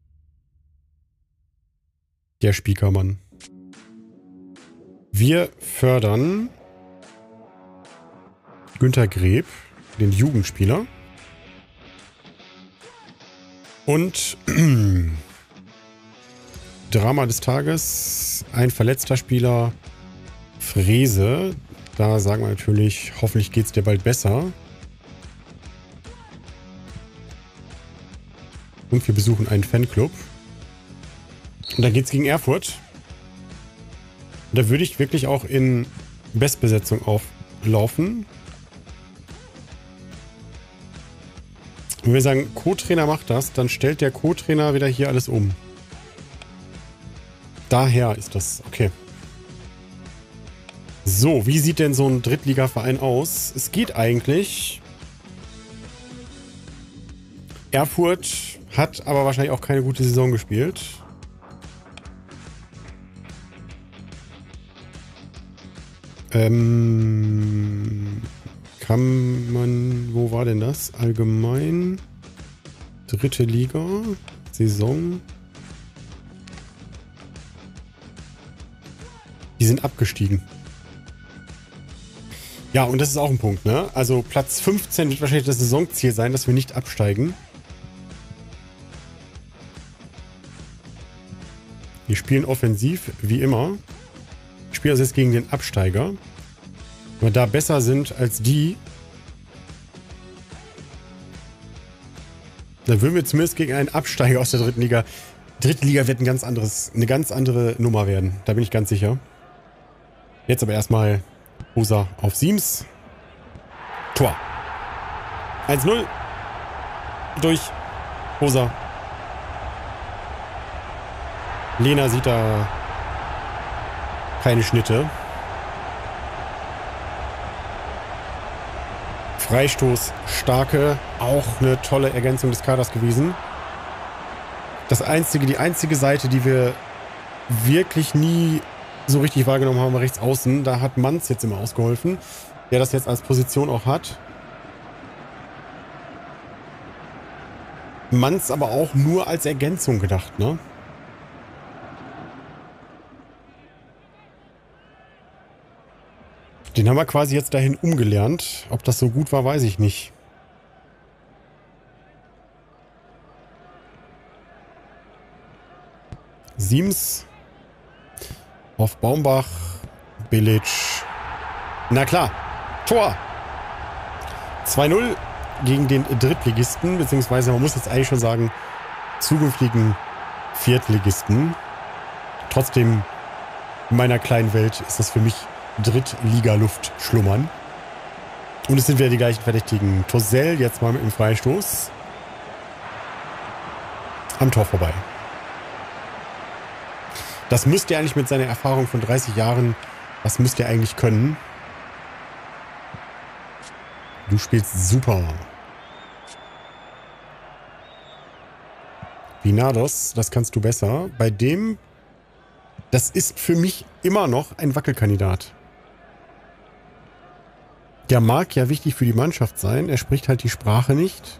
Der Spiekermann. Wir fördern Günter Greb, den Jugendspieler. Und Drama des Tages, ein verletzter Spieler, Frese. Da sagen wir natürlich, hoffentlich geht es dir bald besser. Und wir besuchen einen Fanclub. Und da geht es gegen Erfurt. Da würde ich wirklich auch in Bestbesetzung auflaufen. Wenn wir sagen, Co-Trainer macht das, dann stellt der Co-Trainer wieder hier alles um. Daher ist das. Okay. So, wie sieht denn so ein Drittligaverein aus? Es geht eigentlich. Erfurt hat aber wahrscheinlich auch keine gute Saison gespielt. Kann man... Wo war denn das? Allgemein. Dritte Liga. Saison. Die sind abgestiegen. Ja, und das ist auch ein Punkt, ne? Also Platz 15 wird wahrscheinlich das Saisonziel sein, dass wir nicht absteigen. Wir spielen offensiv, wie immer. Ich spiele also jetzt gegen den Absteiger. Wenn wir da besser sind als die, dann würden wir zumindest gegen einen Absteiger aus der dritten Liga. Dritte Liga wird eine ganz andere Nummer werden. Da bin ich ganz sicher. Jetzt aber erstmal Hosa auf Siems. Tor. 1-0. Durch Hosa. Lena sieht da keine Schnitte. Freistoß, Starke, auch eine tolle Ergänzung des Kaders gewesen. Die einzige Seite, die wir wirklich nie so richtig wahrgenommen haben, war rechts außen. Da hat Manz jetzt immer ausgeholfen, der das jetzt als Position auch hat. Manz aber auch nur als Ergänzung gedacht, ne? Den haben wir quasi jetzt dahin umgelernt. Ob das so gut war, weiß ich nicht. Siems auf Baumbach. Bilic. Na klar. Tor. 2-0 gegen den Drittligisten. Beziehungsweise man muss jetzt eigentlich schon sagen, zukünftigen Viertligisten. Trotzdem, in meiner kleinen Welt ist das für mich Drittliga-Luft schlummern. Und es sind wieder die gleichen Verdächtigen. Tosell jetzt mal mit dem Freistoß. Am Tor vorbei. Das müsste er eigentlich mit seiner Erfahrung von 30 Jahren, das müsste er eigentlich können. Du spielst super. Vinados, das kannst du besser. Bei dem, das ist für mich immer noch ein Wackelkandidat. Der mag ja wichtig für die Mannschaft sein. Er spricht halt die Sprache nicht.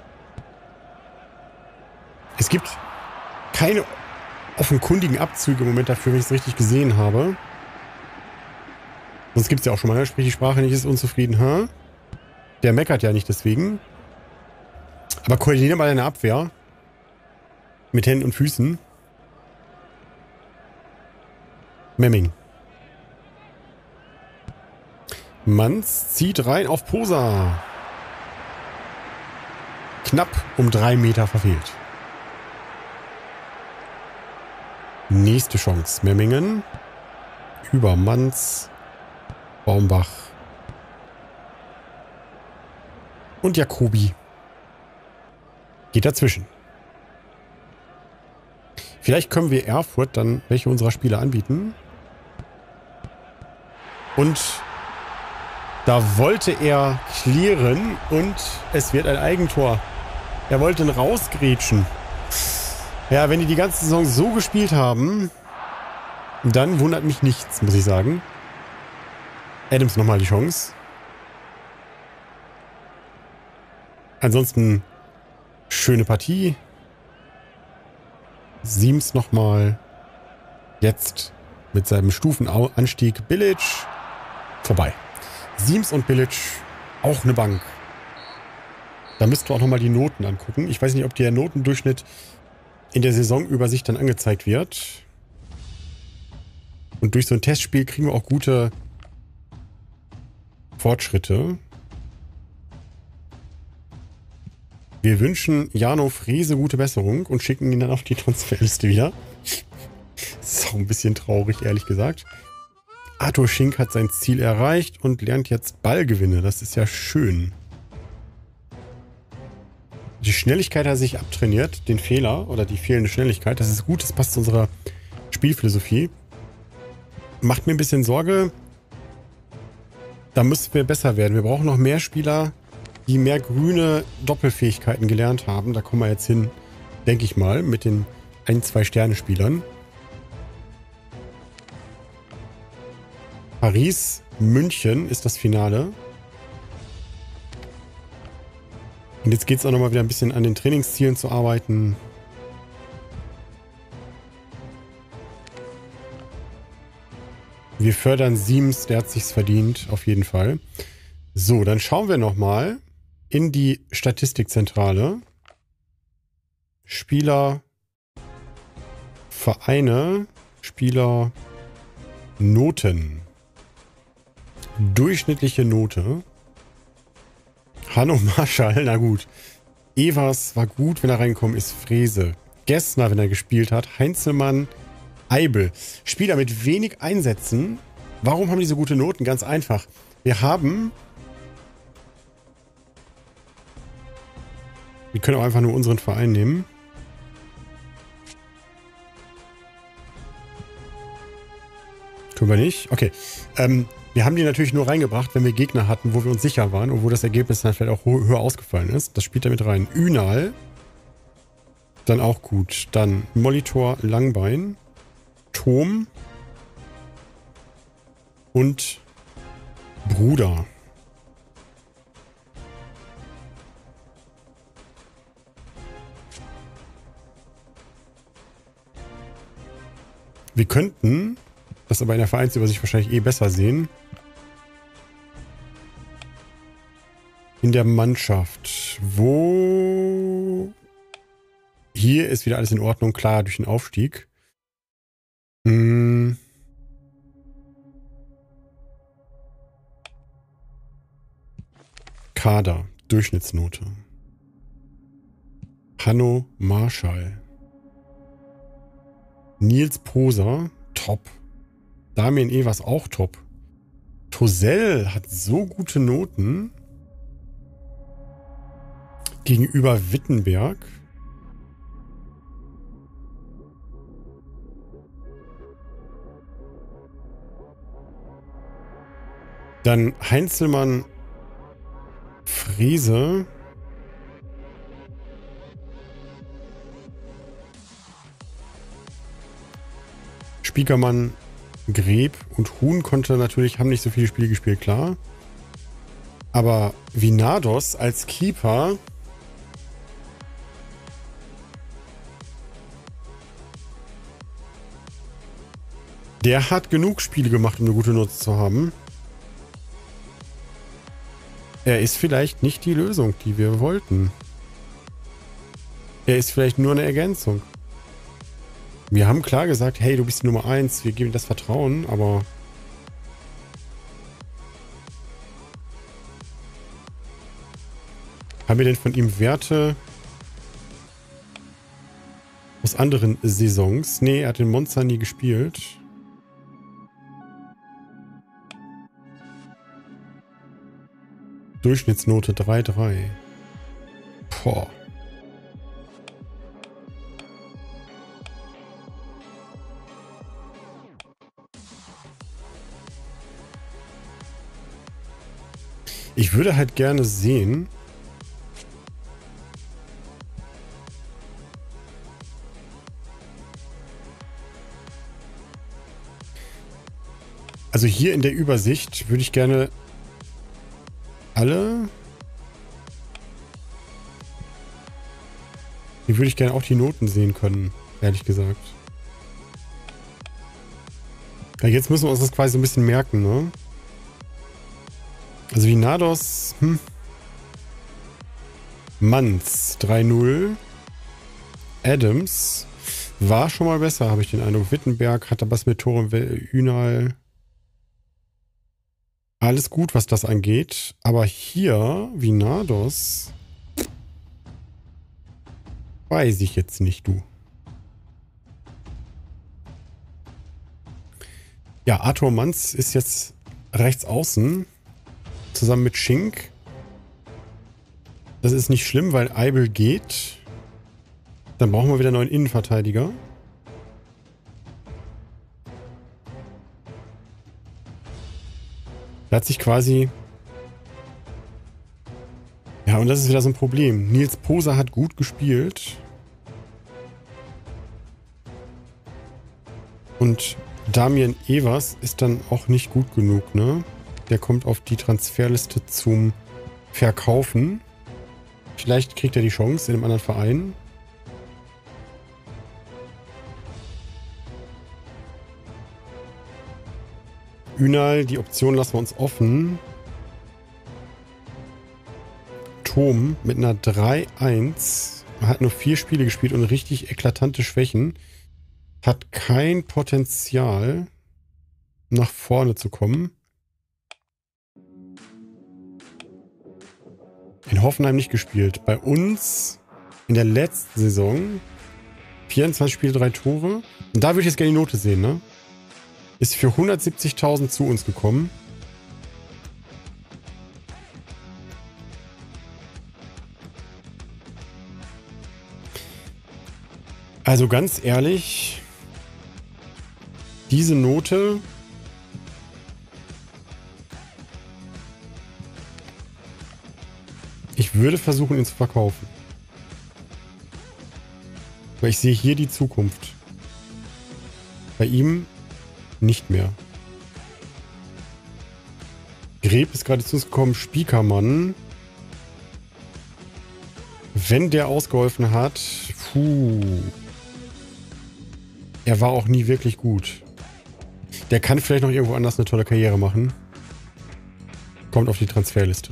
Es gibt keine offenkundigen Abzüge im Moment dafür, wenn ich es richtig gesehen habe. Sonst gibt es ja auch schon mal, er spricht die Sprache nicht, ist unzufrieden. Huh? Der meckert ja nicht deswegen. Aber koordiniere mal deine Abwehr. Mit Händen und Füßen. Memming. Manz zieht rein auf Posa. Knapp um 3 Meter verfehlt. Nächste Chance. Memmingen. Über Manz. Baumbach. Und Jacobi. Geht dazwischen. Vielleicht können wir Erfurt dann welche unserer Spieler anbieten. Und da wollte er clearen und es wird ein Eigentor. Er wollte ihn rausgrätschen. Ja, wenn die ganze Saison so gespielt haben, dann wundert mich nichts, muss ich sagen. Adams nochmal die Chance. Ansonsten schöne Partie. Siems nochmal. Jetzt mit seinem Stufenanstieg. Bilic. Vorbei. Siems und Bilic. Auch eine Bank. Da müsst ihr auch nochmal die Noten angucken. Ich weiß nicht, ob der Notendurchschnitt in der Saisonübersicht dann angezeigt wird. Und durch so ein Testspiel kriegen wir auch gute Fortschritte. Wir wünschen Jano Frese gute Besserung und schicken ihn dann auf die Transferliste wieder. Ist auch ein bisschen traurig, ehrlich gesagt. Arthur Schink hat sein Ziel erreicht und lernt jetzt Ballgewinne. Das ist ja schön. Die Schnelligkeit hat er sich abtrainiert, den Fehler oder die fehlende Schnelligkeit. Das ist gut, das passt zu unserer Spielphilosophie. Macht mir ein bisschen Sorge. Da müssen wir besser werden. Wir brauchen noch mehr Spieler, die mehr grüne Doppelfähigkeiten gelernt haben. Da kommen wir jetzt hin, denke ich mal, mit den 1-2 Sterne-Spielern. Paris, München ist das Finale. Und jetzt geht es auch nochmal wieder ein bisschen an den Trainingszielen zu arbeiten. Wir fördern Siems, der hat sich's verdient, auf jeden Fall. So, dann schauen wir nochmal in die Statistikzentrale. Spieler, Vereine, Spieler, Noten. Durchschnittliche Note. Hanno Marschall, na gut. Evers war gut, wenn er reingekommen ist. Frese. Gessner, wenn er gespielt hat. Heinzelmann, Eibel. Spieler mit wenig Einsätzen. Warum haben die so gute Noten? Ganz einfach. Wir können auch einfach nur unseren Verein nehmen. Können wir nicht? Okay. Wir haben die natürlich nur reingebracht, wenn wir Gegner hatten, wo wir uns sicher waren und wo das Ergebnis dann vielleicht auch höher ausgefallen ist. Das spielt da mit rein. Ünal. Dann auch gut. Dann Molitor, Langbein. Tom. Und Bruder. Wir könnten das aber in der Vereinsübersicht wahrscheinlich eh besser sehen. In der Mannschaft. Wo? Hier ist wieder alles in Ordnung. Klar, durch den Aufstieg. Kader. Durchschnittsnote. Hanno Marschall. Nils Poser. Top. Damien Evers auch top. Tosell hat so gute Noten gegenüber Wittenberg. Dann Heinzelmann, Frese. Spiekermann, Greb und Huhn haben nicht so viele Spiele gespielt, klar. Aber Vinados als Keeper der hat genug Spiele gemacht, um eine gute Note zu haben. Er ist vielleicht nicht die Lösung, die wir wollten. Er ist vielleicht nur eine Ergänzung. Wir haben klar gesagt, hey, du bist die Nummer 1, wir geben das Vertrauen, aber Haben wir denn von ihm Werte aus anderen Saisons? Nee, er hat den Monster nie gespielt. Durchschnittsnote 3,3. Boah. Ich würde halt gerne sehen, also hier in der Übersicht würde ich gerne alle, hier würde ich gerne auch die Noten sehen können, ehrlich gesagt. Ja, jetzt müssen wir uns das quasi so ein bisschen merken, ne? Also wie Nados, Manz 3-0. Adams war schon mal besser, habe ich den Eindruck. Wittenberg hat da was mit Tore, Ünal. Alles gut, was das angeht. Aber hier, wie Nados, weiß ich jetzt nicht, du. Ja, Arthur Manz ist jetzt rechts außen. Zusammen mit Schink. Das ist nicht schlimm, weil Eibel geht. Dann brauchen wir wieder einen neuen Innenverteidiger. Da hat sich quasi... Ja, und das ist wieder so ein Problem. Nils Poser hat gut gespielt. Und Damian Evers ist dann auch nicht gut genug, ne? Der kommt auf die Transferliste zum Verkaufen. Vielleicht kriegt er die Chance in einem anderen Verein. Ünal, die Option lassen wir uns offen. Tom mit einer 3-1. Hat nur 4 Spiele gespielt und richtig eklatante Schwächen. Hat kein Potenzial, nach vorne zu kommen. In Hoffenheim nicht gespielt. Bei uns in der letzten Saison 24 Spiele, 3 Tore. Und da würde ich jetzt gerne die Note sehen, ne? Ist für 170.000 zu uns gekommen. Also ganz ehrlich, diese Note... Ich würde versuchen, ihn zu verkaufen. Weil ich sehe hier die Zukunft. Bei ihm nicht mehr. Greb ist gerade zu uns gekommen. Spiekermann. Wenn der ausgeholfen hat, er war auch nie wirklich gut. Der kann vielleicht noch irgendwo anders eine tolle Karriere machen. Kommt auf die Transferliste.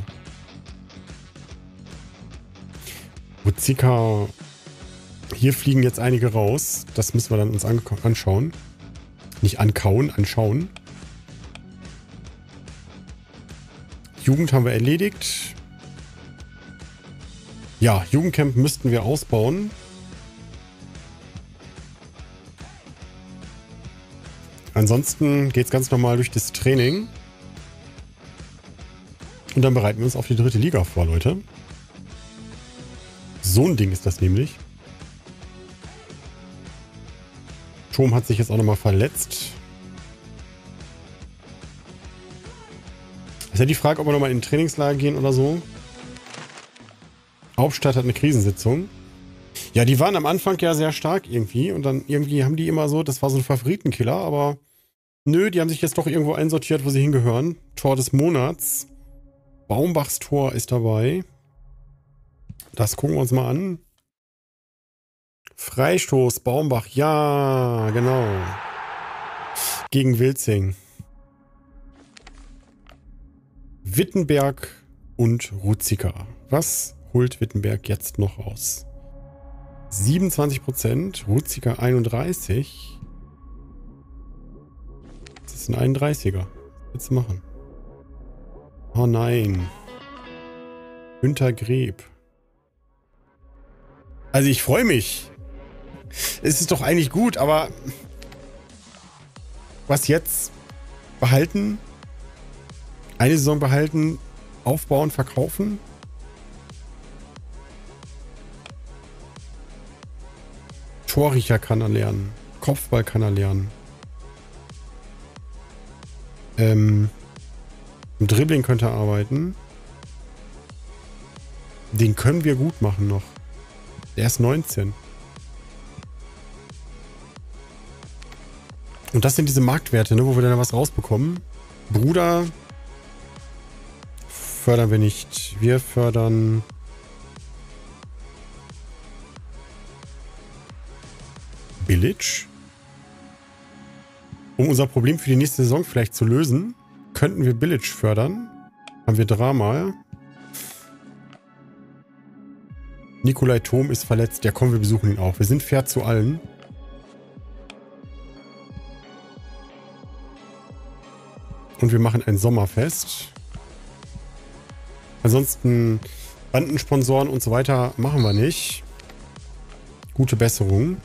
Ruzicka. Hier fliegen jetzt einige raus. Das müssen wir dann uns anschauen. Nicht ankauen, anschauen. Jugend haben wir erledigt. Ja, Jugendcamp müssten wir ausbauen. Ansonsten geht es ganz normal durch das Training. Und dann bereiten wir uns auf die 3. Liga vor, Leute. So ein Ding ist das nämlich. Tom hat sich jetzt auch nochmal verletzt. Ist ja die Frage, ob wir nochmal in ein Trainingslager gehen oder so. Hauptstadt hat eine Krisensitzung. Ja, die waren am Anfang ja sehr stark irgendwie. Und dann irgendwie haben die immer so, das war so ein Favoritenkiller. Aber nö, die haben sich jetzt doch irgendwo einsortiert, wo sie hingehören. Tor des Monats. Baumbachs Tor ist dabei. Das gucken wir uns mal an. Freistoß, Baumbach, ja, genau. Gegen Wilzing. Wittenberg und Ruzicka. Was holt Wittenberg jetzt noch raus? 27%, Ruzicka 31%. Das ist ein 31er. Was willst du machen? Oh nein. Günter Greb. Also ich freue mich. Es ist doch eigentlich gut, aber was jetzt? Behalten? Eine Saison behalten, aufbauen, verkaufen? Torriecher kann er lernen. Kopfball kann er lernen. Im Dribbling könnte er arbeiten. Den können wir gut machen noch. Der ist 19. Und das sind diese Marktwerte, ne, wo wir dann was rausbekommen. Bruder fördern wir nicht. Wir fördern Village. Um unser Problem für die nächste Saison vielleicht zu lösen, könnten wir Village fördern. Haben wir Drama. Nikolai Thom ist verletzt. Ja, komm, wir besuchen ihn auch. Wir sind fair zu allen. Und wir machen ein Sommerfest. Ansonsten Bandensponsoren und so weiter machen wir nicht. Gute Besserung.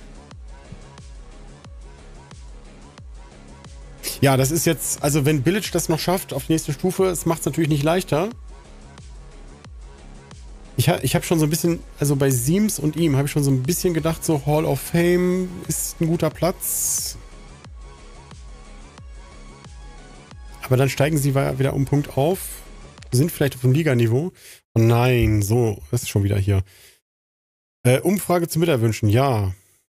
Ja, das ist jetzt, also wenn Village das noch schafft auf die nächste Stufe, es macht es natürlich nicht leichter. Ich habe schon so ein bisschen, also bei Siems und ihm habe ich schon so ein bisschen gedacht, so Hall of Fame ist ein guter Platz. Aber dann steigen sie wieder um Punkt auf, sind vielleicht auf dem Liganiveau. Oh nein, so, das ist schon wieder hier. Umfrage zu Miterwünschen, ja.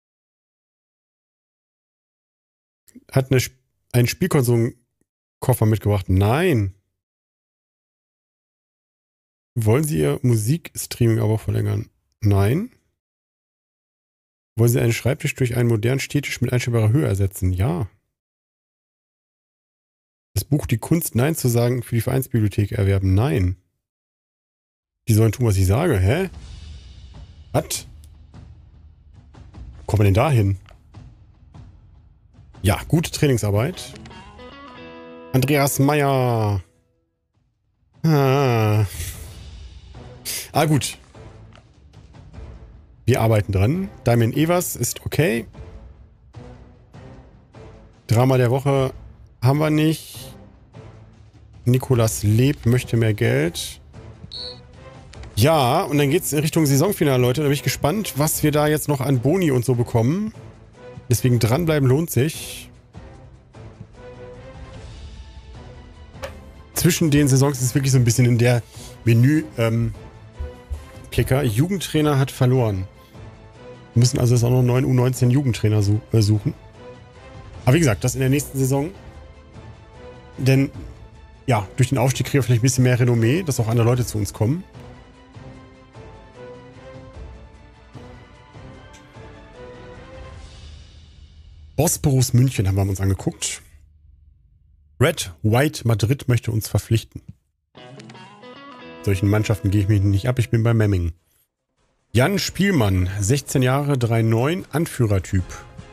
Hat einen Spielkonsolenkoffer mitgebracht? Nein. Wollen Sie Ihr Musikstreaming-Abo verlängern? Nein. Wollen Sie einen Schreibtisch durch einen modernen Stehtisch mit einstellbarer Höhe ersetzen? Ja. Das Buch Die Kunst, Nein zu sagen, für die Vereinsbibliothek erwerben? Nein. Die sollen tun, was ich sage. Hä? Was? Wo kommen wir denn da hin? Ja, gute Trainingsarbeit. Andreas Meyer. Gut. Wir arbeiten dran. Damien Evers ist okay. Drama der Woche haben wir nicht. Nikolas Leb möchte mehr Geld. Ja, und dann geht es in Richtung Saisonfinale, Leute. Da bin ich gespannt, was wir da jetzt noch an Boni und so bekommen. Deswegen dranbleiben lohnt sich. Zwischen den Saisons ist es wirklich so ein bisschen in der Menü-Klicker. Jugendtrainer hat verloren. Wir müssen also jetzt auch noch einen neuen U19-Jugendtrainer suchen. Aber wie gesagt, das in der nächsten Saison. Denn, ja, durch den Aufstieg kriegen wir vielleicht ein bisschen mehr Renommee, dass auch andere Leute zu uns kommen. Bosporus München haben wir uns angeguckt. Red White Madrid möchte uns verpflichten. Solchen Mannschaften gehe ich mich nicht ab, ich bin bei Memmingen. Jan Spielmann, 16 Jahre, 3,9, Anführertyp.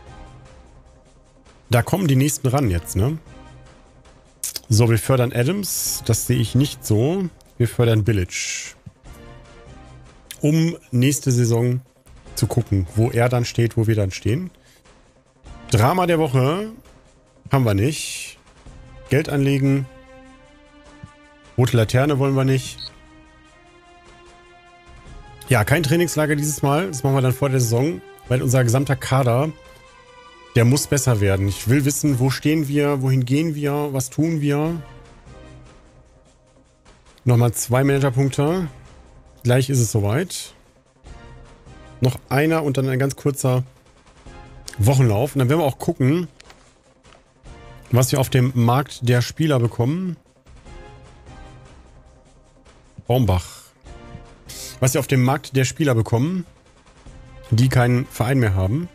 Da kommen die nächsten ran jetzt, ne? So, wir fördern Adams, das sehe ich nicht so. Wir fördern Village. Um nächste Saison zu gucken, wo er dann steht, wo wir dann stehen. Drama der Woche haben wir nicht. Geld anlegen. Rote Laterne wollen wir nicht. Ja, kein Trainingslager dieses Mal. Das machen wir dann vor der Saison, weil unser gesamter Kader, der muss besser werden. Ich will wissen, wo stehen wir, wohin gehen wir, was tun wir. Nochmal 2 Managerpunkte. Gleich ist es soweit. Noch einer und dann ein ganz kurzer Wochenlauf. Und dann werden wir auch gucken, was wir auf dem Markt der Spieler bekommen. Baumbach. Was wir auf dem Markt der Spieler bekommen, die keinen Verein mehr haben.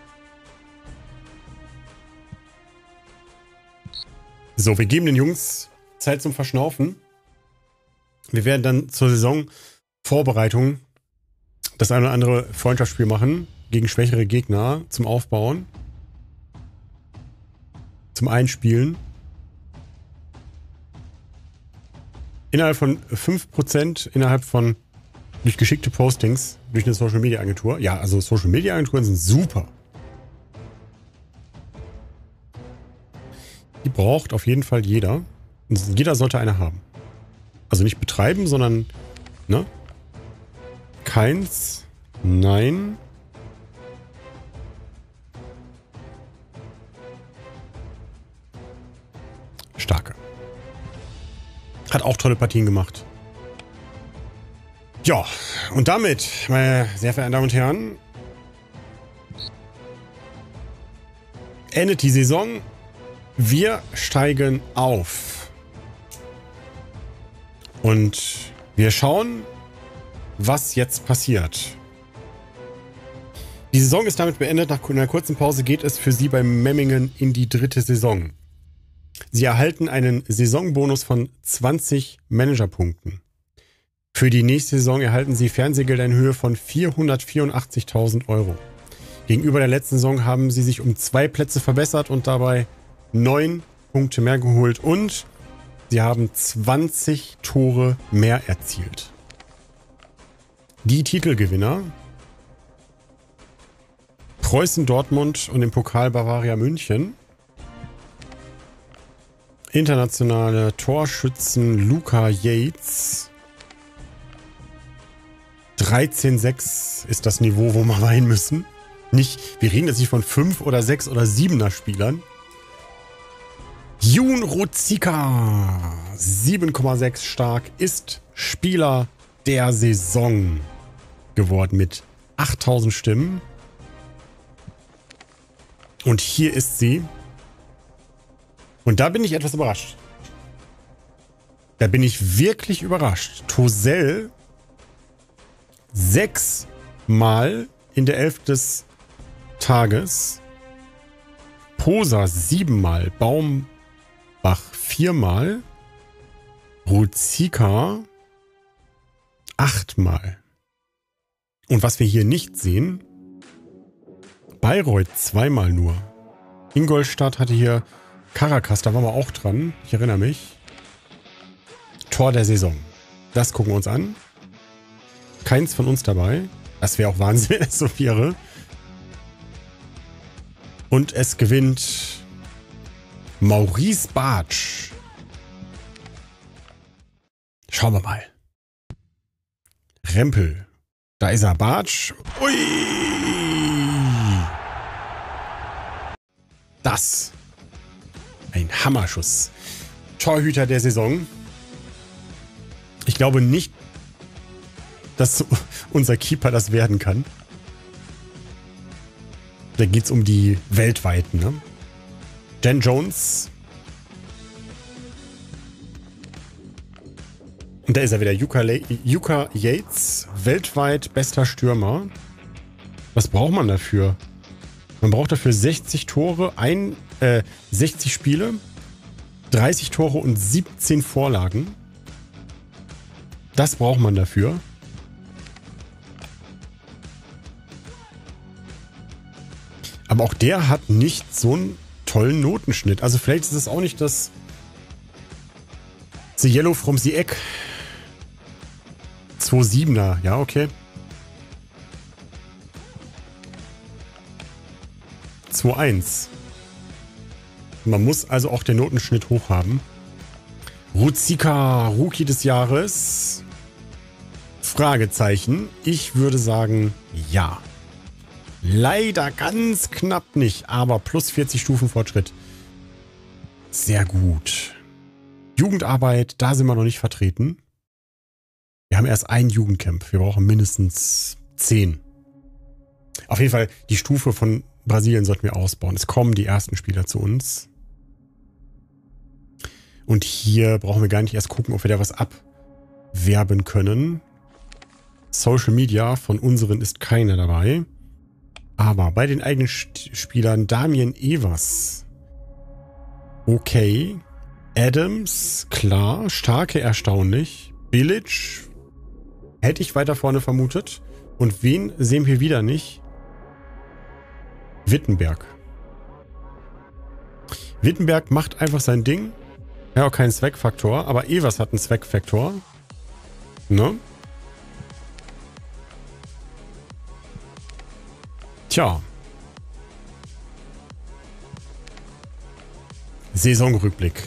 So, wir geben den Jungs Zeit zum Verschnaufen. Wir werden dann zur Saisonvorbereitung das eine oder andere Freundschaftsspiel machen gegen schwächere Gegner zum Aufbauen, zum Einspielen. Innerhalb von 5%, innerhalb von Durch geschickte Postings, durch eine Social Media Agentur. Ja, also Social Media Agenturen sind super. Die braucht auf jeden Fall jeder. Und jeder sollte eine haben. Also nicht betreiben, sondern, ne? Keins. Nein. Starke. Hat auch tolle Partien gemacht. Ja, und damit, meine sehr verehrten Damen und Herren, endet die Saison. Wir steigen auf. Und wir schauen, was jetzt passiert. Die Saison ist damit beendet. Nach einer kurzen Pause geht es für Sie bei Memmingen in die 3. Saison. Sie erhalten einen Saisonbonus von 20 Managerpunkten. Für die nächste Saison erhalten Sie Fernsehgelder in Höhe von 484.000 Euro. Gegenüber der letzten Saison haben Sie sich um 2 Plätze verbessert und dabei 9 Punkte mehr geholt und Sie haben 20 Tore mehr erzielt. Die Titelgewinner: Preußen Dortmund und im Pokal Bavaria München. Internationale Torschützen Luca Yates. 13,6 ist das Niveau, wo wir rein müssen. Nicht, wir reden jetzt nicht von 5 oder 6 oder 7er Spielern. Jun Ruzicka, 7,6 stark, ist Spieler der Saison geworden mit 8000 Stimmen. Und hier ist sie. Und da bin ich etwas überrascht. Da bin ich wirklich überrascht. Tosel 6 Mal in der 11. des Tages. Posa 7 Mal. Baumbach 4 Mal. Ruzicka 8 Mal. Und was wir hier nicht sehen: Bayreuth 2 Mal nur. Ingolstadt hatte hier Caracas, da waren wir auch dran. Ich erinnere mich. Tor der Saison. Das gucken wir uns an. Keins von uns dabei. Das wäre auch Wahnsinn, wenn es so wäre. Und es gewinnt Maurice Bartsch. Schauen wir mal. Rempel. Da ist er, Bartsch. Ui! Das. Ein Hammerschuss. Torhüter der Saison. Ich glaube nicht, dass unser Keeper das werden kann. Da geht es um die weltweiten, ne? Dan Jones. Und da ist er wieder. Luca Yates. Weltweit bester Stürmer. Was braucht man dafür? Man braucht dafür 60 Tore, 60 Spiele, 30 Tore und 17 Vorlagen. Das braucht man dafür. Aber auch der hat nicht so einen tollen Notenschnitt. Also vielleicht ist es auch nicht das The Yellow from the Egg. 2,7er, ja, okay. 2,1. Man muss also auch den Notenschnitt hoch haben. Ruzicka, Rookie des Jahres. Fragezeichen. Ich würde sagen, ja. Leider ganz knapp nicht, aber plus 40 Stufen Fortschritt. Sehr gut. Jugendarbeit, da sind wir noch nicht vertreten. Wir haben erst ein Jugendcamp. Wir brauchen mindestens 10. Auf jeden Fall, die Stufe von Brasilien sollten wir ausbauen. Es kommen die ersten Spieler zu uns. Und hier brauchen wir gar nicht erst gucken, ob wir da was abwerben können. Social Media von unseren ist keiner dabei. Aber bei den eigenen Spielern Damien Evers. Okay. Adams, klar. Starke, erstaunlich. Bilic hätte ich weiter vorne vermutet. Und wen sehen wir wieder nicht? Wittenberg. Wittenberg macht einfach sein Ding. Ja, auch keinen Zweckfaktor. Aber Evers hat einen Zweckfaktor. Ne? Tja. Saisonrückblick.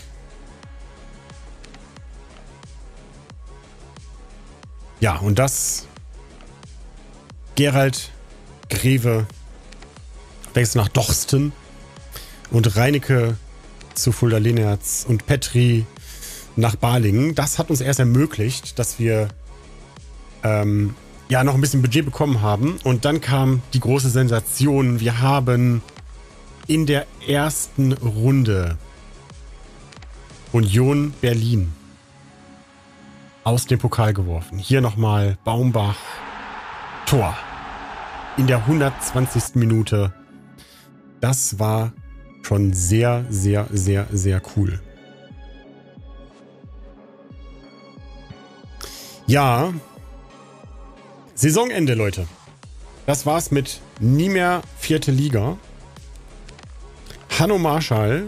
Ja, und das Gerald Greve wechselt nach Dorsten und Reinecke zu Fulda Linerz und Petri nach Balingen. Das hat uns erst ermöglicht, dass wir ja noch ein bisschen Budget bekommen haben. Und dann kam die große Sensation. Wir haben in der ersten Runde Union Berlin aus dem Pokal geworfen. Hier nochmal Baumbach. Tor. In der 120. Minute. Das war schon sehr, sehr, sehr, sehr cool. Ja. Saisonende, Leute. Das war's mit nie mehr 4. Liga. Hanno Marschall.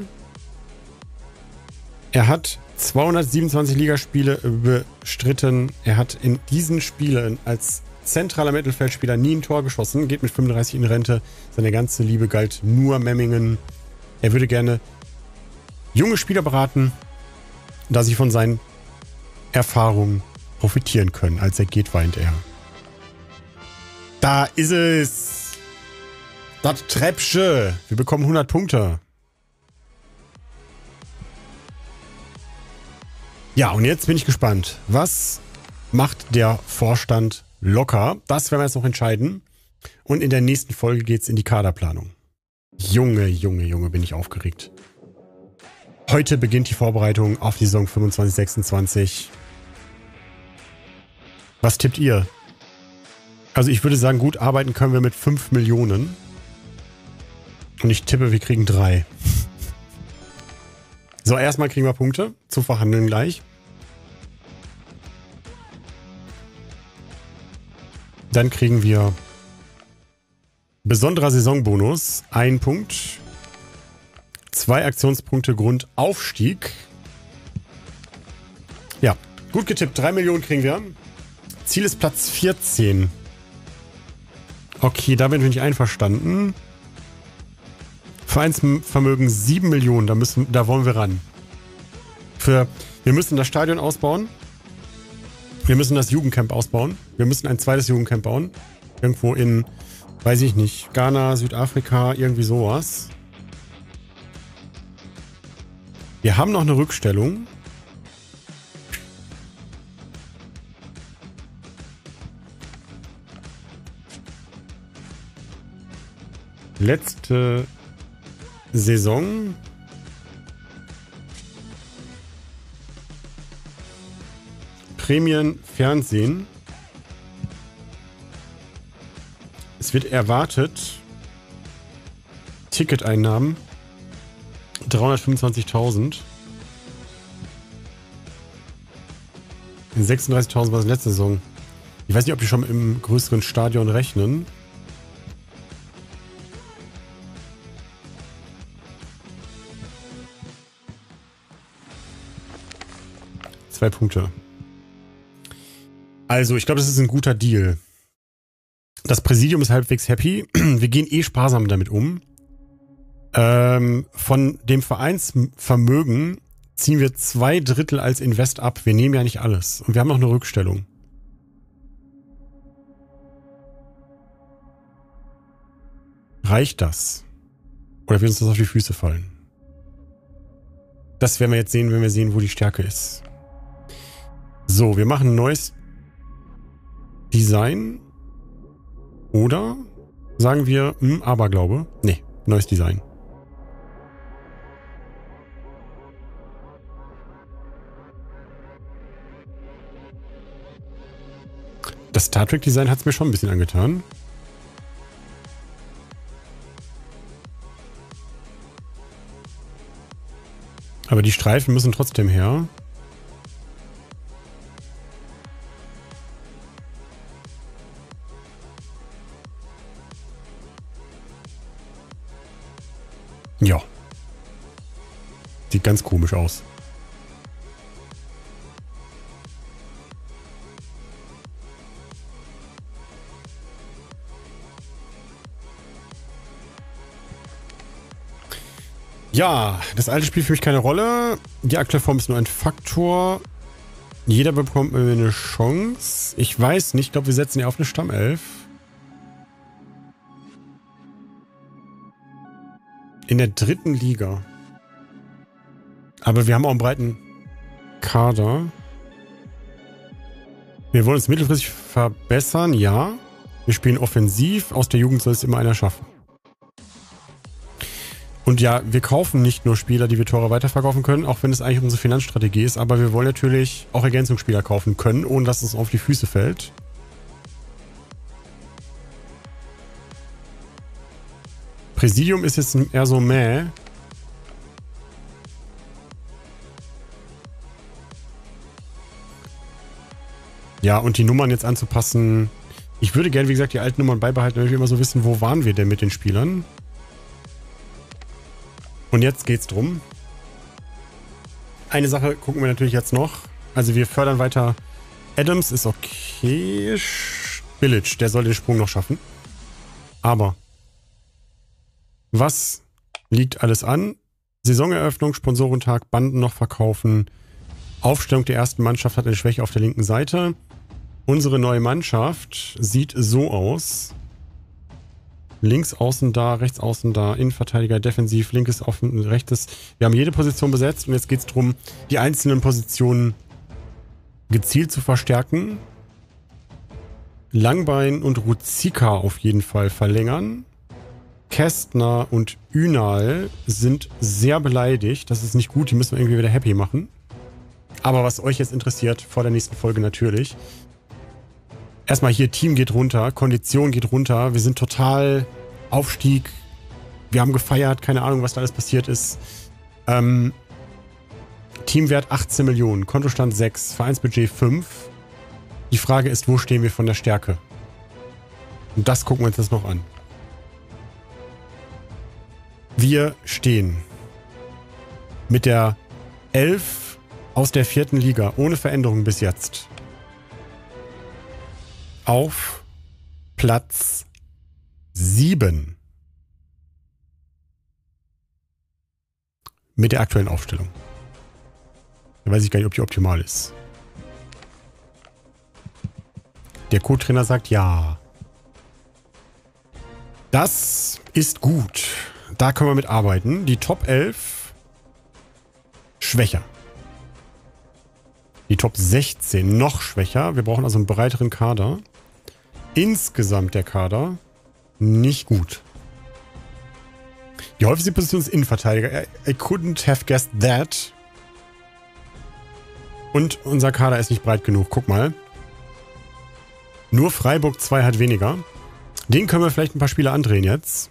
Er hat 227 Ligaspiele bestritten. Er hat in diesen Spielen als zentraler Mittelfeldspieler nie ein Tor geschossen. Geht mit 35 in Rente. Seine ganze Liebe galt nur Memmingen. Er würde gerne junge Spieler beraten, da sie von seinen Erfahrungen profitieren können. Als er geht, weint er. Da ist es. Das Treppsche. Wir bekommen 100 Punkte. Ja, und jetzt bin ich gespannt. Was macht der Vorstand locker? Das werden wir jetzt noch entscheiden. Und in der nächsten Folge geht es in die Kaderplanung. Junge, Junge, Junge, bin ich aufgeregt. Heute beginnt die Vorbereitung auf die Saison 25/26. Was tippt ihr? Also ich würde sagen, gut arbeiten können wir mit 5 Millionen. Und ich tippe, wir kriegen 3. So, erstmal kriegen wir Punkte. Zu verhandeln gleich. Dann kriegen wir besonderer Saisonbonus. 1 Punkt. 2 Aktionspunkte Grundaufstieg. Ja, gut getippt. 3 Millionen kriegen wir. Ziel ist Platz 14. Okay, damit bin ich einverstanden. Vereinsvermögen 7 Millionen, da wollen wir ran. Wir müssen das Stadion ausbauen. Wir müssen das Jugendcamp ausbauen. Wir müssen ein zweites Jugendcamp bauen. Irgendwo in, weiß ich nicht, Ghana, Südafrika, irgendwie sowas. Wir haben noch eine Rückstellung. Letzte Saison. Prämien Fernsehen. Es wird erwartet. Ticketeinnahmen 325.000. 36.000 war es letzte Saison. Ich weiß nicht, ob die schon im größeren Stadion rechnen. Zwei Punkte. Also, ich glaube, das ist ein guter Deal. Das Präsidium ist halbwegs happy. Wir gehen eh sparsam damit um. Von dem Vereinsvermögen ziehen wir 2/3 als Invest ab. Wir nehmen ja nicht alles. Und wir haben noch eine Rückstellung. Reicht das? Oder wird uns das auf die Füße fallen? Das werden wir jetzt sehen, wenn wir sehen, wo die Stärke ist. So, wir machen ein neues Design. Oder sagen wir, Aberglaube? Nee, neues Design. Das Star Trek Design hat es mir schon ein bisschen angetan. Aber die Streifen müssen trotzdem her. Ja. Sieht ganz komisch aus. Ja, das alte spielt für mich keine Rolle. Die aktuelle Form ist nur ein Faktor. Jeder bekommt eine Chance. Ich weiß nicht, ich glaube, wir setzen ja auf eine Stammelf. In der 3. Liga. Aber wir haben auch einen breiten Kader. Wir wollen uns mittelfristig verbessern, ja. Wir spielen offensiv. Aus der Jugend soll es immer einer schaffen. Und ja, wir kaufen nicht nur Spieler, die wir teurer weiterverkaufen können, auch wenn es eigentlich unsere Finanzstrategie ist, aber wir wollen natürlich auch Ergänzungsspieler kaufen können, ohne dass es auf die Füße fällt. Präsidium ist jetzt eher so mäh. Ja, und die Nummern jetzt anzupassen. Ich würde gerne, wie gesagt, die alten Nummern beibehalten, damit wir immer so wissen, wo waren wir denn mit den Spielern. Und jetzt geht's drum. Eine Sache gucken wir natürlich jetzt noch. Also wir fördern weiter. Adams ist okay. Village, der soll den Sprung noch schaffen. Aber was liegt alles an? Saisoneröffnung, Sponsorentag, Banden noch verkaufen. Aufstellung der ersten Mannschaft hat eine Schwäche auf der linken Seite. Unsere neue Mannschaft sieht so aus. Links außen da, rechts außen da, Innenverteidiger, defensiv, linkes offen, rechtes. Wir haben jede Position besetzt und jetzt geht es darum, die einzelnen Positionen gezielt zu verstärken. Langbein und Ruzika auf jeden Fall verlängern. Kästner und Ünal sind sehr beleidigt. Das ist nicht gut, die müssen wir irgendwie wieder happy machen. Aber was euch jetzt interessiert, vor der nächsten Folge natürlich. Erstmal hier, Team geht runter, Kondition geht runter. Wir sind total Aufstieg. Wir haben gefeiert, keine Ahnung, was da alles passiert ist. Teamwert 18 Millionen, Kontostand 6, Vereinsbudget 5. Die Frage ist, wo stehen wir von der Stärke? Und das gucken wir uns jetzt noch an. Wir stehen mit der 11 aus der 4. Liga, ohne Veränderung bis jetzt, auf Platz 7. Mit der aktuellen Aufstellung. Da weiß ich gar nicht, ob die optimal ist. Der Co-Trainer sagt ja. Das ist gut. Da können wir mit arbeiten. Die Top 11 schwächer. Die Top 16 noch schwächer. Wir brauchen also einen breiteren Kader. Insgesamt der Kader nicht gut. Die häufigste Position ist Innenverteidiger. I couldn't have guessed that. Und unser Kader ist nicht breit genug. Guck mal. Nur Freiburg 2 hat weniger. Den können wir vielleicht ein paar Spiele andrehen jetzt.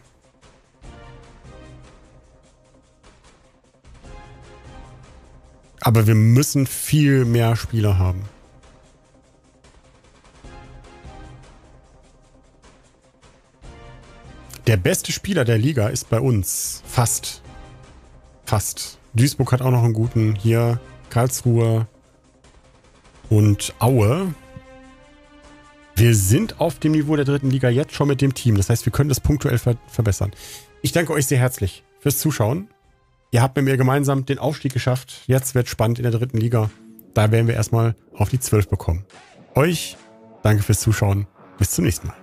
Aber wir müssen viel mehr Spieler haben. Der beste Spieler der Liga ist bei uns. Fast. Fast. Duisburg hat auch noch einen guten. Hier Karlsruhe und Aue. Wir sind auf dem Niveau der 3. Liga jetzt schon mit dem Team. Das heißt, wir können das punktuell verbessern. Ich danke euch sehr herzlich fürs Zuschauen. Ihr habt mit mir gemeinsam den Aufstieg geschafft. Jetzt wird spannend in der 3. Liga. Da werden wir erstmal auf die 12 bekommen. Euch danke fürs Zuschauen. Bis zum nächsten Mal.